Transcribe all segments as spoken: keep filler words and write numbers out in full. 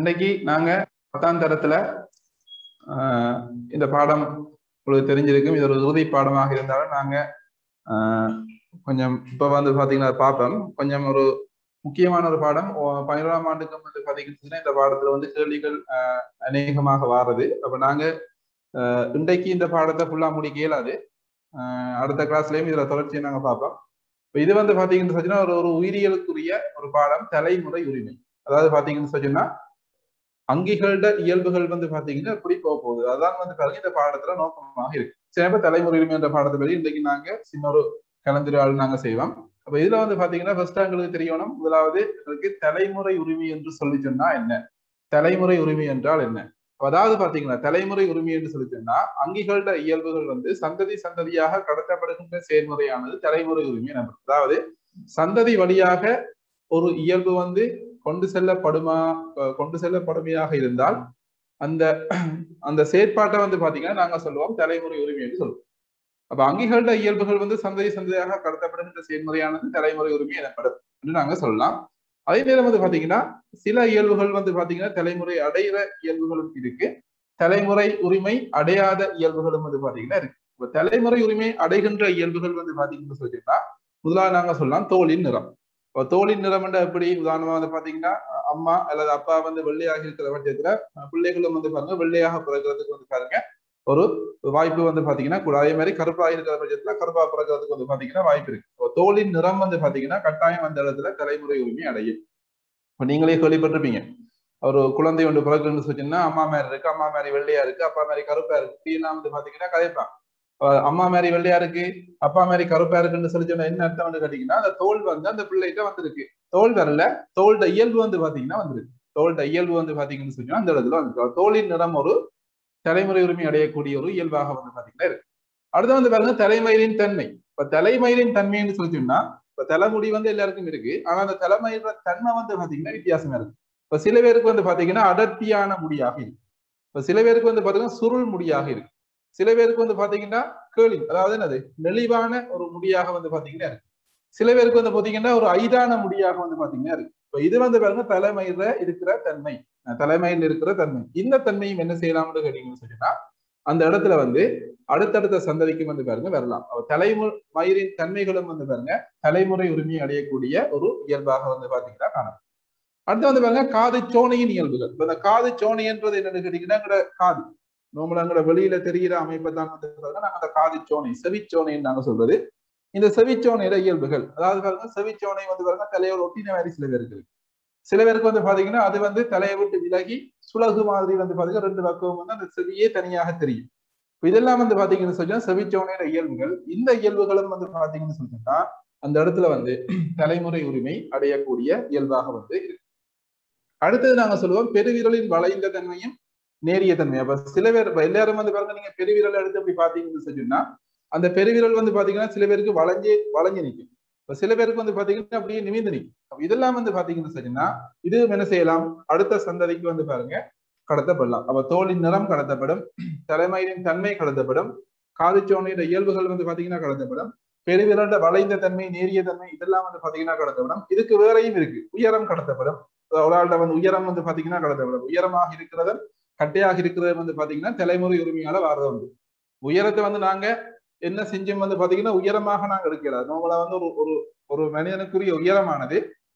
இன்னைக்கு நாங்க பத்தாம் தரத்துல ஆஹ் இந்த பாடம் உங்களுக்கு தெரிஞ்சிருக்கும். இது ஒரு இறுதி பாடமாக இருந்தாலும் நாங்க ஆஹ் கொஞ்சம் இப்ப வந்து பாத்தீங்கன்னா பார்ப்போம். கொஞ்சம் ஒரு முக்கியமான ஒரு பாடம். பதினோராம் ஆண்டுக்கு வந்து பாத்தீங்கன்னா இந்த பாடத்துல வந்து கேள்விகள் ஆஹ் அநேகமாக வாரது. அப்ப நாங்க ஆஹ் இன்றைக்கு இந்த பாடத்தை ஃபுல்லா முடிக்க இயலாது. ஆஹ் அடுத்த கிளாஸ்லயும் இதுல தொடர்ச்சியை நாங்க பார்ப்போம். இது வந்து பாத்தீங்கன்னு சொன்னா ஒரு ஒரு உயிரியலுக்குரிய ஒரு பாடம், தலைமுறை உரிமை. அதாவது பாத்தீங்கன்னு சொன்னா அங்கிகளோட இயல்புகள் வந்து பாத்தீங்கன்னா எப்படி போக போகுது, அதான் வந்து பாருங்க இந்த பாடத்துல நோக்கமாக இருக்கு. சில தலைமுறை உரிமை என்ற பாடத்தை பற்றி இன்றைக்கு நாங்க சின்ன ஒரு கலந்துரையாடல் நாங்க செய்வோம். அப்ப இதுல வந்து பாத்தீங்கன்னா ஃபர்ஸ்ட் எங்களுக்கு தெரியணும், முதலாவது எங்களுக்கு தலைமுறை உரிமை என்று சொல்லி சொன்னா என்ன, தலைமுறை உரிமை என்றால் என்ன. அதாவது பாத்தீங்கன்னா தலைமுறை உரிமை என்று சொல்லி சொன்னா அங்கிகளோட இயல்புகள் வந்து சந்ததி சந்ததியாக கடத்தப்படுகின்ற செயல்முறையானது தலைமுறை உரிமை எனப்படும். அதாவது சந்ததி வழியாக ஒரு இயல்பு வந்து கொண்டு செல்லப்படுமா கொண்டு செல்லப்படுமையாக இருந்தால் அந்த அந்த செயற்பாட்டை வந்து பாத்தீங்கன்னா நாங்க சொல்லுவோம் தலைமுறை உரிமை என்று சொல்லுவோம். அப்ப அங்கிகளோட இயல்புகள் வந்து சந்ததி சந்ததியாக கடத்தப்படுகின்ற செயல்முறையானது தலைமுறை உரிமை எனப்படும் என்று நாங்க சொல்லலாம். அதே நேரம் வந்து பாத்தீங்கன்னா சில இயல்புகள் வந்து பாத்தீங்கன்னா தலைமுறை அடைகிற இயல்புகளும் இருக்கு, தலைமுறை உரிமை அடையாத இயல்புகளும் வந்து பாத்தீங்கன்னா இருக்கு. இப்ப தலைமுறை உரிமை அடைகின்ற இயல்புகள் வந்து பாத்தீங்கன்னு சொல்லிட்டா முதலாவது நாங்க சொல்லலாம் தோலின் நிறம். இப்போ தோலின் நிறம் என்ற எப்படி உதாரணமா வந்து பாத்தீங்கன்னா அம்மா அல்லது அப்பா வந்து வெள்ளையாக இருக்கிற பட்சத்துல பிள்ளைகளும் வந்து பாருங்க வெள்ளையாக பிறகுறதுக்கு வந்து பாருங்க ஒரு வாய்ப்பு வந்து பாத்தீங்கன்னா கூட. அதே மாதிரி கருப்பாக இருக்கிற பட்சத்துல கருப்பா பிறகுறதுக்கு வந்து பாத்தீங்கன்னா வாய்ப்பு இருக்கு. தோலின் நிறம் வந்து பாத்தீங்கன்னா கட்டாயம் அந்த இடத்துல தலைமுறை உரிமை அடையும். இப்ப நீங்களே கேள்விப்பட்டிருப்பீங்க, ஒரு குழந்தை ஒன்று பிறகுன்னு சொன்னீங்கன்னா அம்மா மாதிரி இருக்கு, அம்மா மாதிரி வெள்ளையா இருக்கு, அப்பா மாதிரி கருப்பா இருக்கு, இப்படிலாம் வந்து பாத்தீங்கன்னா கதைப்பான். அம்மா மாதிரி வெள்ளையா இருக்கு அப்பா மாதிரி கருப்பா இருக்குன்னு சொல்லி சொன்னா என்ன அர்த்தம் வந்து கேட்டீங்கன்னா அந்த தோல் வந்து அந்த பிள்ளைகிட்ட வந்துருக்கு. தோல் வரல, தோல்ட இயல்பு வந்து பாத்தீங்கன்னா வந்துருக்கு. தோல்ட இயல்பு வந்து பாத்தீங்கன்னு சொன்னா அந்த இடத்துல வந்து தோலின் நிறம் ஒரு தலைமுறை உரிமை அடையக்கூடிய ஒரு இயல்பாக வந்து பாத்தீங்கன்னா இருக்கு. அடுத்து வந்து பாருங்க தலைமயிரின் தன்மை. இப்ப தலைமயிரின் தன்மைன்னு சொல்லிட்டோம்னா இப்ப தலைமுடி வந்து எல்லாருக்கும் இருக்கு, ஆனா அந்த தலைமயிர தன்மை வந்து பாத்தீங்கன்னா வித்தியாசமா இருக்கு. இப்ப சில பேருக்கு வந்து பாத்தீங்கன்னா அடர்த்தியான முடியாக இருக்கு, இப்ப சில பேருக்கு வந்து பாத்தீங்கன்னா சுருள் முடியாக இருக்கு, சில பேருக்கு வந்து பாத்தீங்கன்னா கேர்லிங் அதாவது என்னது நெளிவான ஒரு முடியாக வந்து பாத்தீங்கன்னா இருக்கு, சில பேருக்கு வந்து பாத்தீங்கன்னா ஒரு ஐதான முடியாக வந்து பாத்தீங்கன்னா இருக்கு. இப்ப இது வந்து பாருங்க தலைமயில இருக்கிற தன்மை, தலைமயில் இருக்கிற தன்மை. இந்த தன்மையும் என்ன செய்யலாம்னு கேட்டீங்கன்னு சொன்னா அந்த இடத்துல வந்து அடுத்தடுத்த சந்ததிக்கும் வந்து பாருங்க வரலாம். தலைமுறை மயிரின் தன்மைகளும் வந்து பாருங்க தலைமுறை உரிமை அடையக்கூடிய ஒரு இயல்பாக வந்து பாத்தீங்கன்னா காணும். அடுத்து வந்து பாருங்க காது சோனையின் இயல்புகள். இப்ப இந்த காது சோனைன்றது என்னன்னு கேட்டீங்கன்னா காது நம்மள வெளியில தெரிகிற அமைப்பை தான் வந்து நாங்க அந்த காது சோனை செவிச்சோனைன்னு நாங்க சொல்றது. இந்த செவிச்சோனையில இயல்புகள் அதாவது பாருங்க செவிச்சோனை வந்து பாருங்க தலையோட ஒட்டின மாதிரி சில பேருக்கு இருக்கு, சில பேருக்கு வந்து பாத்தீங்கன்னா அது வந்து தலையை விட்டு விலகி சுலகு மாதிரி வந்து பாத்தீங்கன்னா ரெண்டு பக்கமும் வந்து அந்த செவியே தனியாக தெரியும். இதெல்லாம் வந்து பாத்தீங்கன்னு சொன்னா செவிச்சோனையில இயல்புகள். இந்த இயல்புகளும் வந்து பாத்தீங்கன்னு சொன்னா அந்த இடத்துல வந்து தலைமுறை உரிமை அடையக்கூடிய இயல்பாக வந்து இருக்கு. அடுத்தது நாங்க சொல்லுவோம் பெருவிரலின் வளைந்த தன்மையும் நேரிய தன்மை. அப்ப சில பேர் எல்லாரும் வந்து பாருங்க நீங்க பெருவிரல் எடுத்து அப்படி பாத்தீங்கன்னு சொன்னா அந்த பெருவிரல் வந்து பாத்தீங்கன்னா சில பேருக்கு வளைஞ்சே வளைஞ்சு நிற்கும், இப்ப சில பேருக்கு வந்து பாத்தீங்கன்னா அப்படியே நிமிந்து நிற்கும். இதெல்லாம் வந்து பாத்தீங்கன்னு சொன்னா இது என்ன செய்யலாம் அடுத்த சந்ததிக்கு வந்து பாருங்க கடத்தப்படலாம். அப்ப தோலின் நிறம் கடத்தப்படும், தலைமயிரின் தன்மை கடத்தப்படும், காதுச்சோனையோட இயல்புகள் வந்து பாத்தீங்கன்னா கடத்தப்படும், பெருவிரல்ல வளைந்த தன்மை நேரிய தன்மை இதெல்லாம் வந்து பாத்தீங்கன்னா கடத்தப்படும். இதுக்கு வேறையும் இருக்கு, உயரம் கடத்தப்படும். ஒரு ஆள்கிட்ட வந்து உயரம் வந்து பாத்தீங்கன்னா கடத்தப்படும். உயரமாக இருக்கிறத கட்டையாக இருக்கிறது வந்து பாத்தீங்கன்னா தலைமுறை உரிமையால வாரது வந்து. உயரத்தை வந்து நாங்க என்ன செஞ்சோம் வந்து பாத்தீங்கன்னா உயரமாக நாங்க எடுக்கிறார். நம்மள வந்து ஒரு ஒரு ஒரு மனிதனுக்குரிய உயரமானது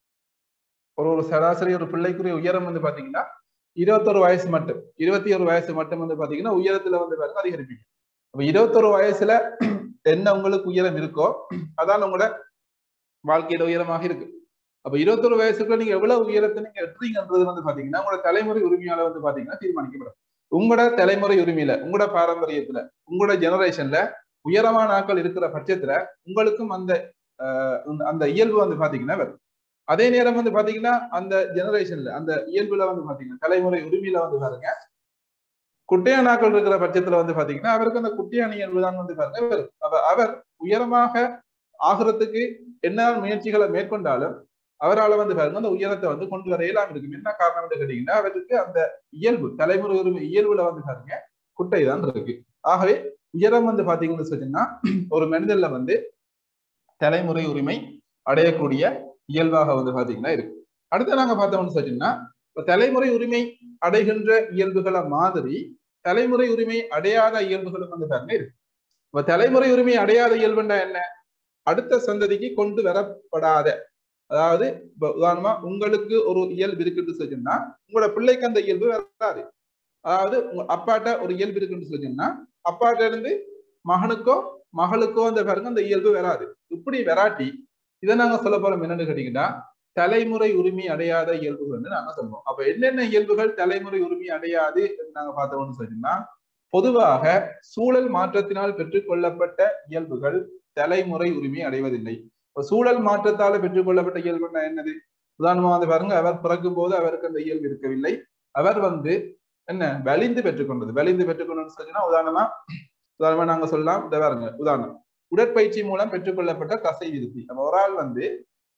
ஒரு ஒரு சராசரி ஒரு பிள்ளைக்குரிய உயரம் வந்து பாத்தீங்கன்னா இருபத்தொரு வயசு மட்டும் இருபத்தி ஒரு வயசு மட்டும் வந்து பாத்தீங்கன்னா உயரத்துல வந்து பாருங்க அதிகரிப்பீங்க. அப்ப இருபத்தொரு வயசுல என்ன உங்களுக்கு உயரம் இருக்கோ அதான் உங்களோட வாழ்க்கையில உயரமாக இருக்கு. அப்ப இருபத்தொரு வயசுக்குள்ள நீங்க எவ்வளவு உயரத்தை நீங்க எட்டுறீங்கன்றது வந்து பாத்தீங்கன்னா உங்களோட தலைமுறை உரிமையால வந்து பாத்தீங்கன்னா தீர்மானிக்கப்படும். உங்களோட தலைமுறை உரிமையில உங்களோட பாரம்பரியத்துல உங்களோட ஜெனரேஷன்ல உயரமான ஆட்கள் இருக்கிற பட்சத்துல உங்களுக்கும் அந்த அஹ் அந்த இயல்பு வந்து பாத்தீங்கன்னா வரும். அதே நேரம் வந்து பாத்தீங்கன்னா அந்த ஜெனரேஷன்ல அந்த இயல்புல வந்து பாத்தீங்கன்னா தலைமுறை உரிமையில வந்து பாருங்க குட்டையானாக்கள் இருக்கிற பட்சத்துல வந்து பாத்தீங்கன்னா அவருக்கு அந்த குட்டையான இயல்பு தான் வந்து பாருங்க வரும். அவர் உயரமாக ஆகிறதுக்கு என்ன முயற்சிகளை மேற்கொண்டாலும் அவரால் வந்து பாருங்க அந்த உயரத்தை வந்து கொண்டு வர இயலாம இருக்கும். என்ன காரணம் கேட்டீங்கன்னா அவருக்கு அந்த இயல்பு தலைமுறை உரிமை இயல்புல வந்து பாருங்க குட்டை தான் இருக்கு. ஆகவே உயரம் வந்து பாத்தீங்கன்னு சொன்னா ஒரு மனிதன்ல வந்து தலைமுறை உரிமை அடையக்கூடிய இயல்பாக வந்து பாத்தீங்கன்னா இருக்கு. அடுத்து நாங்க பார்த்தோம்னு சொன்னீங்கன்னா தலைமுறை உரிமை அடைகின்ற இயல்புகளை மாதிரி தலைமுறை உரிமை அடையாத இயல்புகளும் வந்து பாருங்க இருக்கு. இப்ப தலைமுறை உரிமை அடையாத இயல்புன்னா என்ன? அடுத்த சந்ததிக்கு கொண்டு வரப்படாத, அதாவது இப்ப உதாரணமா உங்களுக்கு ஒரு இயல்பு இருக்குன்னு சொல்லிச்சுன்னா உங்களோட பிள்ளைக்கு அந்த இயல்பு வராது. அதாவது உங்க அப்பாட்ட ஒரு இயல்பு இருக்குன்னு சொல்லிச்சுன்னா அப்பாட்ட இருந்து மகனுக்கோ மகளுக்கோ அந்த பாருங்க அந்த இயல்பு வராது. இப்படி வராட்டி இதை நாங்க சொல்ல போறோம் என்னன்னு கேட்டீங்கன்னா தலைமுறை உரிமை அடையாத இயல்புகள்னு நாங்க சொல்லுவோம். அப்ப என்னென்ன இயல்புகள் தலைமுறை உரிமை அடையாது நாங்க பார்த்தோம்னு சொன்னோம்னா, பொதுவாக சூழல் மாற்றத்தினால் பெற்றுக்கொள்ளப்பட்ட இயல்புகள் தலைமுறை உரிமை அடைவதில்லை. இப்ப சூழல் மாற்றத்தால் பெற்றுக்கொள்ளப்பட்ட இயல்புன்னா என்னது? உதாரணமா வந்து பாருங்க, அவர் பிறக்கும் போது அவருக்கு அந்த இயல்பு இருக்கவில்லை, அவர் வந்து என்ன வலிந்து பெற்றுக்கொண்டது. வலிந்து பெற்றுக்கொண்டதுன்னு சொன்னா உதாரணமா உதாரணமா நாங்க சொல்லலாம், இந்த பாருங்க உதாரணம் உடற்பயிற்சி மூலம் பெற்றுக்கொள்ளப்பட்ட தசை விருத்தி. நம்ம ஒரு ஆள் வந்து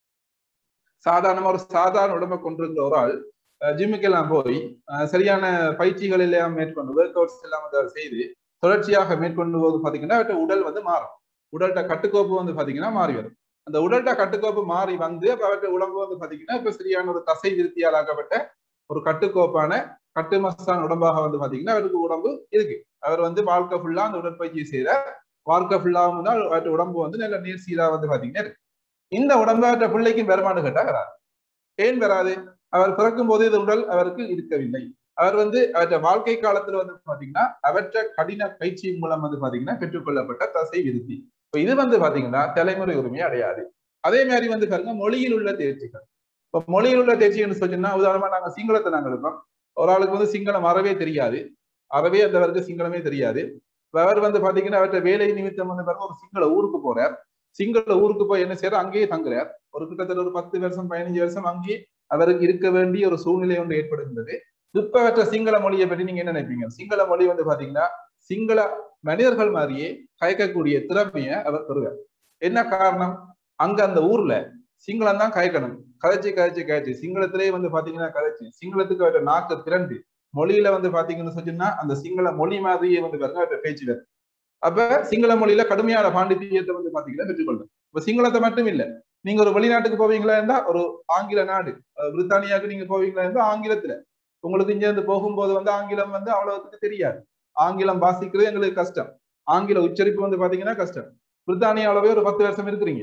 சாதாரணமா ஒரு சாதாரண உடம்பை கொண்டிருந்த ஒரு ஆள் ஜிம்முக்கெல்லாம் போய் சரியான பயிற்சிகள் எல்லாம் மேற்கொண்டு ஒர்க் அவுட்ஸ் எல்லாம் வந்து செய்து தொடர்ச்சியாக மேற்கொண்டு போது பாத்தீங்கன்னா அவற்றை உடல் வந்து மாறும். உடல்ட கட்டுக்கோப்பு வந்து பாத்தீங்கன்னா மாறி வரும். அந்த உடல்ட கட்டுக்கோப்பு மாறி வந்து அப்ப அவற்றை உடம்பு வந்து பாத்தீங்கன்னா இப்ப சரியான ஒரு தசை விருத்தியால் ஆக்கப்பட்ட ஒரு கட்டுக்கோப்பான கட்டுமஸ்தான உடம்பாக வந்து பாத்தீங்கன்னா அவருக்கு உடம்பு இருக்கு. அவர் வந்து வாழ்க்கை ஃபுல்லா அந்த உடற்பயிற்சி செய்யற வாழ்க்கை ஃபுல்லாவும் தான் அவற்றை உடம்பு வந்து நல்ல நீர் சீரா வந்து பாத்தீங்கன்னா இருக்கு. இந்த உடம்பு பிள்ளைக்கும் வருமானம் கேட்டா வராது. ஏன் வராது? அவர் பிறக்கும் போது இந்த உடல் அவருக்கு இருக்கவில்லை. அவர் வந்து அவற்றை வாழ்க்கை காலத்துல வந்து பாத்தீங்கன்னா அவற்றை கடின பயிற்சி மூலம் வந்து பாத்தீங்கன்னா பெற்றுக்கொள்ளப்பட்ட தசை விருத்தி. இப்ப இது வந்து பாத்தீங்கன்னா தலைமுறை உரிமை அடையாது. அதே மாதிரி வந்து பாருங்க மொழியில் உள்ள தேர்ச்சிகள். இப்ப மொழியில் உள்ள தேர்ச்சின்னு சொன்னா உதாரணமா நாங்க சிங்களத்தை நாங்கள் இருக்கோம். ஒரு ஆளுக்கு வந்து சிங்களம் அறவே தெரியாது, அறவே அந்தவருக்கு சிங்களமே தெரியாது. அவர் வந்து பாத்தீங்கன்னா அவற்றை வேலை நிமித்தம் வந்து பாருங்க ஒரு சிங்கள ஊருக்கு போறார். சிங்கள ஊருக்கு போய் என்ன செய்யறார், அங்கேயே தங்குறார். ஒரு கிட்டத்தட்ட ஒரு பத்து வருஷம் பதினஞ்சு வருஷம் அங்கேயே அவருக்கு இருக்க வேண்டிய ஒரு சூழ்நிலை ஒன்று ஏற்படுகின்றது. இப்ப அவற்ற சிங்கள மொழியை பற்றி நீங்க என்ன நினைப்பீங்க? சிங்கள மொழி வந்து பாத்தீங்கன்னா சிங்கள மனிதர்கள் மாதிரியே கயக்கக்கூடிய திறமையை அவர் பெறுவார். என்ன காரணம்? அங்க அந்த ஊர்ல சிங்களம் தான் கயக்கணும். கதைச்சு கதைச்சு கதைச்சு சிங்களத்திலேயே வந்து பாத்தீங்கன்னா கதைச்சு சிங்களத்துக்கு அவற்ற நாக்கு திரண்டு மொழியில வந்து பாத்தீங்கன்னு சொன்னா அந்த சிங்கள மொழி மாதிரியே வந்து பாருங்க அவற்றை பேச்சு வருது. அப்ப சிங்கள மொழியில கடுமையான பாண்டித்தியத்தை வந்து பாத்தீங்கன்னா பெற்றுக்கொள்ளும். இப்ப சிங்களத்தை மட்டும் இல்ல, நீங்க ஒரு வெளிநாட்டுக்கு போவீங்களா இருந்தா ஒரு ஆங்கில நாடு பிரித்தானியாவுக்கு நீங்க போவீங்களா இருந்தா ஆங்கிலத்துல உங்களுக்கு இங்க இருந்து போகும்போது வந்து ஆங்கிலம் வந்து அவ்வளவுக்கு தெரியாது. ஆங்கிலம் வாசிக்கிறது எங்களுக்கு கஷ்டம், ஆங்கில உச்சரிப்பு வந்து பாத்தீங்கன்னா கஷ்டம். பிரித்தானியாவிலவே ஒரு பத்து வருஷம் இருக்கிறீங்க,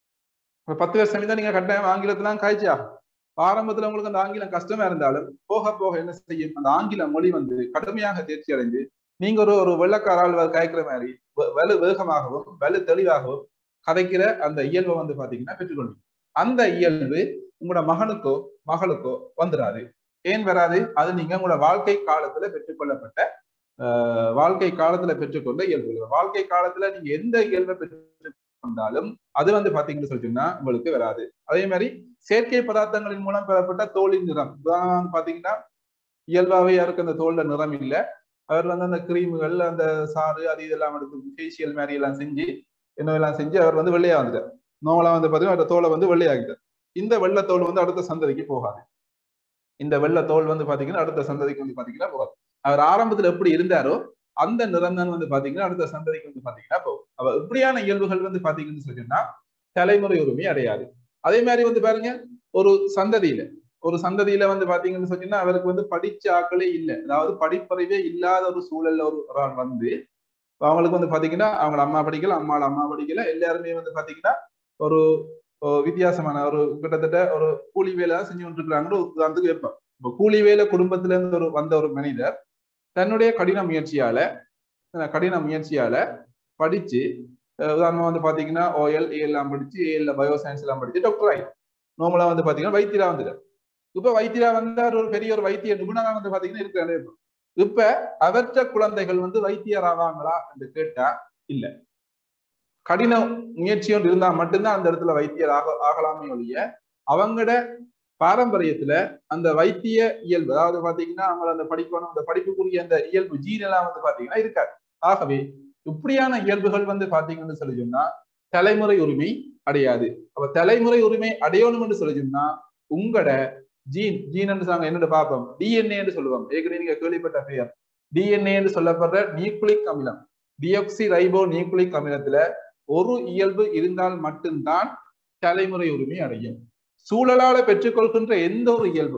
பத்து வருஷம் தான் நீங்க கட்டாயம் ஆங்கிலத்திலாம் காய்ச்சி ஆகும். ஆரம்பத்துல உங்களுக்கு அந்த ஆங்கிலம் கஷ்டமா இருந்தாலும் போக போக என்ன செய்யும், அந்த ஆங்கில மொழி வந்து கடுமையாக தேர்ச்சி அடைந்து நீங்க ஒரு ஒரு வெள்ளக்காரால் கதைக்கிற மாதிரி வலு வேகமாகவும் வலு தெளிவாகவும் கதைக்கிற அந்த இயல்பை வந்து பாத்தீங்கன்னா பெற்றுக்கொள்ளும். அந்த இயல்பு உங்களோட மகனுக்கோ மகளுக்கோ வந்துடாது. ஏன் வராது? அது நீங்க உங்களோட வாழ்க்கை காலத்துல பெற்றுக்கொள்ளப்பட்ட ஆஹ் வாழ்க்கை காலத்துல பெற்றுக்கொண்ட இயல்புகள். வாழ்க்கை காலத்துல நீங்க எந்த இயல்பை பெற்றுக்கொண்டாலும் அது வந்து பாத்தீங்கன்னு சொல்லிட்டீங்கன்னா உங்களுக்கு வராது. அதே மாதிரி செயற்கை பதார்த்தங்களின் மூலம் பெறப்பட்ட தோலின் நிறம் பாத்தீங்கன்னா இயல்பாவே யாருக்கு அந்த தோல்ல நிறம் இல்லை. அவர் வந்து அந்த கிரீம்கள் அந்த சாறு அது இதெல்லாம் எடுத்து ஃபேஷியல் மாதிரி எல்லாம் செஞ்சு என்னவெல்லாம் செஞ்சு அவர் வந்து வெள்ளையா வந்துட்டார். நோவெல்லாம் வந்து பாத்தீங்கன்னா அந்த தோலை வந்து வெள்ளையாகிட்டார். இந்த வெள்ளத்தோல் வந்து அடுத்த சந்ததிக்கு போகாது. இந்த வெள்ளத்தோல் வந்து பாத்தீங்கன்னா அடுத்த சந்ததிக்கு வந்து பாத்தீங்கன்னா போகாது. அவர் ஆரம்பத்துல எப்படி இருந்தாரோ அந்த நிறம்தான் வந்து பாத்தீங்கன்னா அடுத்த சந்ததிக்கு வந்து பாத்தீங்கன்னா போகும். அவர் இப்படியான இயல்புகள் வந்து பாத்தீங்கன்னு சொன்னா தலைமுறை உரிமை அடையாது. அதே மாதிரி வந்து பாருங்க, ஒரு சந்ததியில ஒரு சந்ததியில வந்து பாத்தீங்கன்னு சொன்னீங்கன்னா அவருக்கு வந்து படிச்ச ஆக்களே இல்லை, அதாவது படிப்பறிவே இல்லாத ஒரு சூழல்ல ஒரு ஆள் வந்து அவங்களுக்கு வந்து பாத்தீங்கன்னா அவங்க அம்மா படிக்கல, அம்மாவோட அம்மா படிக்கல, எல்லாருமே வந்து பாத்தீங்கன்னா ஒரு வித்தியாசமான ஒரு கிட்டத்தட்ட ஒரு கூலி வேலை செஞ்சு கொண்டிருக்கிறாங்கன்னு உதாரணத்துக்கு வைப்போம். இப்போ கூலி வேலை குடும்பத்துல இருந்து ஒரு வந்த ஒரு மனிதர் தன்னுடைய கடின முயற்சியால கடின முயற்சியால படிச்சு உதாரணமா வந்து பாத்தீங்கன்னா ஓஎல் ஏ எல்லாம் படிச்சு ஏஎல்ல பயோ சயின்ஸ் எல்லாம் படிச்சு டாக்டர் ஆகி நோமலா வந்து பாத்தீங்கன்னா வைத்தியரா வந்துட்டார். இப்ப வைத்தியரா வந்தார், ஒரு பெரிய ஒரு வைத்திய நிபுணரா வந்து பாத்தீங்கன்னா இருக்கிறாரு. இப்ப அவற்ற குழந்தைகள் வந்து வைத்தியர் ஆவாங்களா என்று கேட்டா இல்ல. கடின முயற்சி ஒன்று இருந்தா மட்டும்தான் அந்த இடத்துல வைத்தியர் ஆக ஆகலாமே ஒழிய அவங்களோட பாரம்பரியத்துல அந்த வைத்திய இயல்பு, அதாவது பாத்தீங்கன்னா அவங்க அந்த படிக்கணும் அந்த படிப்புக்குரிய அந்த இயல்பு ஜீன் எல்லாம் வந்து பாத்தீங்கன்னா இருக்காது. ஆகவே இப்படியான இயல்புகள் வந்து பாத்தீங்கன்னு சொல்லி சொன்னா தலைமுறை உரிமை அடையாது. அப்ப தலைமுறை உரிமை அடையணும்னு சொல்லி சொன்னா உங்களோட ஜீன் ஜீன் என்று என்னோட பார்ப்போம் டிஎன்ஏ என்று சொல்லுவோம். ஏற்கனவே நீங்க கேள்விப்பட்ட பெயர் டிஎன்ஏ என்று சொல்லப்படுற நியூக்ளிக் அமிலம், டியோக்சி ரைபோ நியூக்ளிக் அமிலத்துல ஒரு இயல்பு இருந்தால் மட்டும்தான் தலைமுறை உரிமை அடையும். சூழலால பெற்றுக்கொள்கின்ற எந்த ஒரு இயல்பு,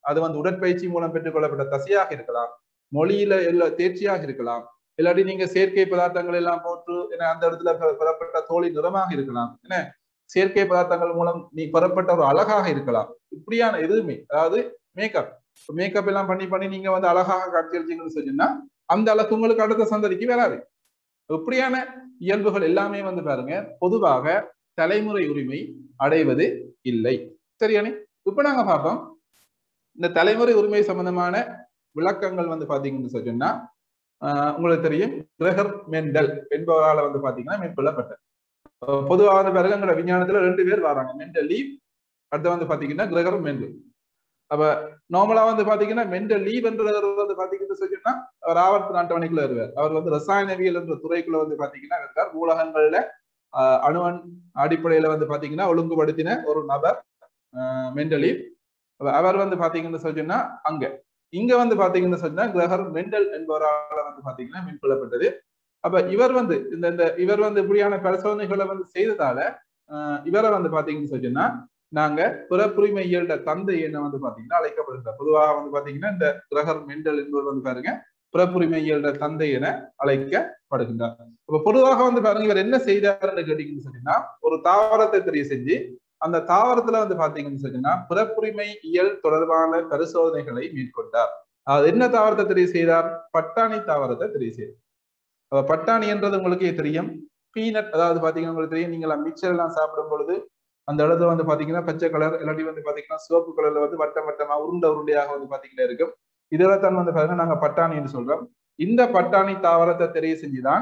அது வந்து உடற்பயிற்சி மூலம் பெற்றுக்கொள்ளப்பட்ட தசையாக இருக்கலாம், மொழியில எல்லா தேர்ச்சியாக இருக்கலாம், இல்லாட்டி நீங்க செயற்கை பதார்த்தங்கள் எல்லாம் போட்டு ஏன்னா அந்த இடத்துல பெறப்பட்ட தோலின் நிறமாக இருக்கலாம், என்ன செயற்கை பதார்த்தங்கள் மூலம் நீ பெறப்பட்ட ஒரு அழகாக இருக்கலாம். இப்படியான எதுவுமே அதாவது மேக்கப் மேக்கப் எல்லாம் பண்ணி பண்ணி நீங்க வந்து அழகாக காட்சியளிச்சீங்கன்னு சொன்னீங்கன்னா அந்த அழகு உங்களுக்கு அடுத்த சந்ததிக்கு வராது. இப்படியான இயல்புகள் எல்லாமே வந்து பாருங்க பொதுவாக தலைமுறை உரிமை அடைவது இல்லை. சரியானே? இப்ப நாங்க பார்ப்போம் இந்த தலைமுறை உரிமை சம்பந்தமான விளக்கங்கள் வந்து பாத்தீங்கன்னு சொன்னா ஆஹ் உங்களுக்கு தெரியும் கிரகர் மெண்டல் என்பவரால் வந்து பாத்தீங்கன்னா மேற்கொள்ளப்பட்டது. பொதுவான பிறகு எங்களோட விஞ்ஞானத்துல ரெண்டு பேர் வராங்க, மெண்டல் லீவ், அடுத்து வந்து பாத்தீங்கன்னா கிரகர் மெண்டல். அப்ப நார்மலா வந்து பாத்தீங்கன்னா மெண்டல் லீவ் என்றவர் வந்து பாத்தீங்கன்னு சொன்னா அவர் ஆவர்த்தன அட்டவணைக்குள்ள வருவார். அவர் வந்து ரசாயனவியல் என்ற துறைக்குள்ள வந்து பாத்தீங்கன்னா இருக்கார். மூலகங்கள்ல ஆஹ் அணுவன் அடிப்படையில வந்து பாத்தீங்கன்னா ஒழுங்குபடுத்தின ஒரு நபர் மெண்டல் லீவ். அவர் வந்து பாத்தீங்கன்னு சொன்னா அங்க இங்க வந்து பாத்தீங்கன்னு சொன்னா கிரகர் மெண்டல் என்பவரால் வந்து பாத்தீங்கன்னா மேற்கொள்ளப்பட்டது. அப்ப இவர் வந்து இந்த இந்த இவர் வந்து இப்படியான பரிசோதனைகளை வந்து செய்ததால ஆஹ் இவரை வந்து பாத்தீங்கன்னு சொன்னா நாங்க பிறப்புரிமையியல் தந்தை என்ன வந்து பாத்தீங்கன்னா அழைக்கப்படுகிறார். பொதுவாக வந்து பாத்தீங்கன்னா இந்த கிரகர் மெண்டல் என்பவர் வந்து பாருங்க பிறப்புரிமையியல் தந்தை என அழைக்கப்படுகின்றார். அப்ப பொதுவாக வந்து பாருங்க இவர் என்ன செய்தார்ன்னு கேட்டீங்கன்னு சொன்னா ஒரு தாவரத்தை தெரிய செஞ்சு அந்த தாவரத்துல வந்து பாத்தீங்கன்னு சொன்னா பிறப்புரிமை இயல் தொடர்பான பரிசோதனைகளை மேற்கொண்டார். அது என்ன தாவரத்தை தெரிய செய்தார்? பட்டாணி தாவரத்தை தெரிய செய்தார். பட்டாணி என்றது உங்களுக்கே தெரியும், பீனட். அதாவது பாத்தீங்கன்னா உங்களுக்கு தெரியும், நீங்க மிக்சர் எல்லாம் சாப்பிடும் பொழுது அந்த இடத்துல வந்து பாத்தீங்கன்னா பச்சை கலர் இல்லாட்டி வந்து பாத்தீங்கன்னா சிவப்பு கலர்ல வந்து வட்டம் வட்டமா உருண்டை உருண்டையாக வந்து பாத்தீங்கன்னா இருக்கும். இதுல தான் வந்து பாத்தீங்கன்னா நாங்க பட்டாணி என்று சொல்றோம். இந்த பட்டாணி தாவரத்தை தெரிய செஞ்சுதான்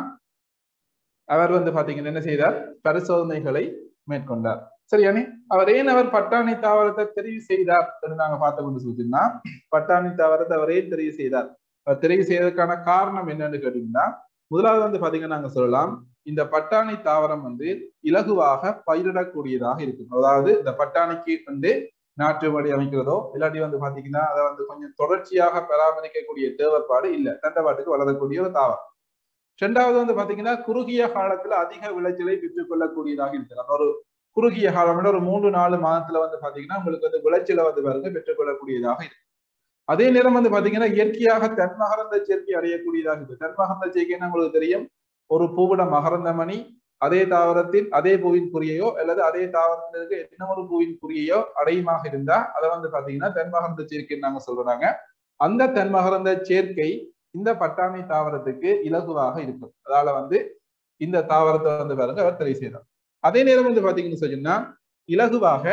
அவர் வந்து பாத்தீங்கன்னா என்ன செய்தார்? பரிசோதனைகளை மேற்கொண்டார். சரியானே? அவர் ஏன் அவர் பட்டாணி தாவரத்தை தெரிவு செய்தார் என்று நாங்க பார்த்த கொண்டு சொல்லினா பட்டாணி தாவரத்தை அவர் ஏன் தெரிவு செய்தார்? அவர் தெரிவு செய்வதற்கான காரணம் என்னன்னு கேட்டீங்கன்னா முதலாவது வந்து பாத்தீங்கன்னா நாங்க சொல்லலாம் இந்த பட்டாணி தாவரம் வந்து இலகுவாக பயிரிடக்கூடியதாக இருக்கும். அதாவது இந்த பட்டாணிக்கு வந்து நாற்று வடி அமைக்கிறதோ இல்லாட்டி வந்து பாத்தீங்கன்னா அதை வந்து கொஞ்சம் தொடர்ச்சியாக பராமரிக்கக்கூடிய தேவைப்பாடு இல்லை, தண்டபாட்டுக்கு வளரக்கூடிய ஒரு தாவரம். இரண்டாவது வந்து பாத்தீங்கன்னா குறுகிய காலத்துல அதிக விளைச்சலை பெற்றுக் கொள்ளக்கூடியதாக இருக்கிறது. ஒரு குறுகிய காலம் ஒரு மூன்று நாலு மாதத்துல வந்து பாத்தீங்கன்னா உங்களுக்கு வந்து விளைச்சலை வந்து பாருங்க பெற்றுக்கொள்ளக்கூடியதாக இருக்கு. அதே நேரம் வந்து பாத்தீங்கன்னா இயற்கையாக தென்மகரந்த சேர்க்கை அடையக்கூடியதாக இருக்கு. தென்மகரந்த சேர்க்கைன்னு உங்களுக்கு தெரியும், ஒரு பூவிட மகரந்த மணி அதே தாவரத்தில் அதே பூவின் குறியையோ அல்லது அதே தாவரத்தில் இருக்க என்ன ஒரு பூவின் குறியையோ அடையுமாக இருந்தா அதை வந்து பாத்தீங்கன்னா தென்மகரந்த சேர்க்கைன்னு நாங்க சொல்றாங்க. அந்த தென்மகரந்த சேர்க்கை இந்த பட்டாணி தாவரத்துக்கு இலகுவாக இருக்கும். அதால வந்து இந்த தாவரத்தை வந்து பாருங்க அவர் தெரிவு செய்தார். அதே நேரம் வந்து பாத்தீங்கன்னு சொன்னா இலகுவாக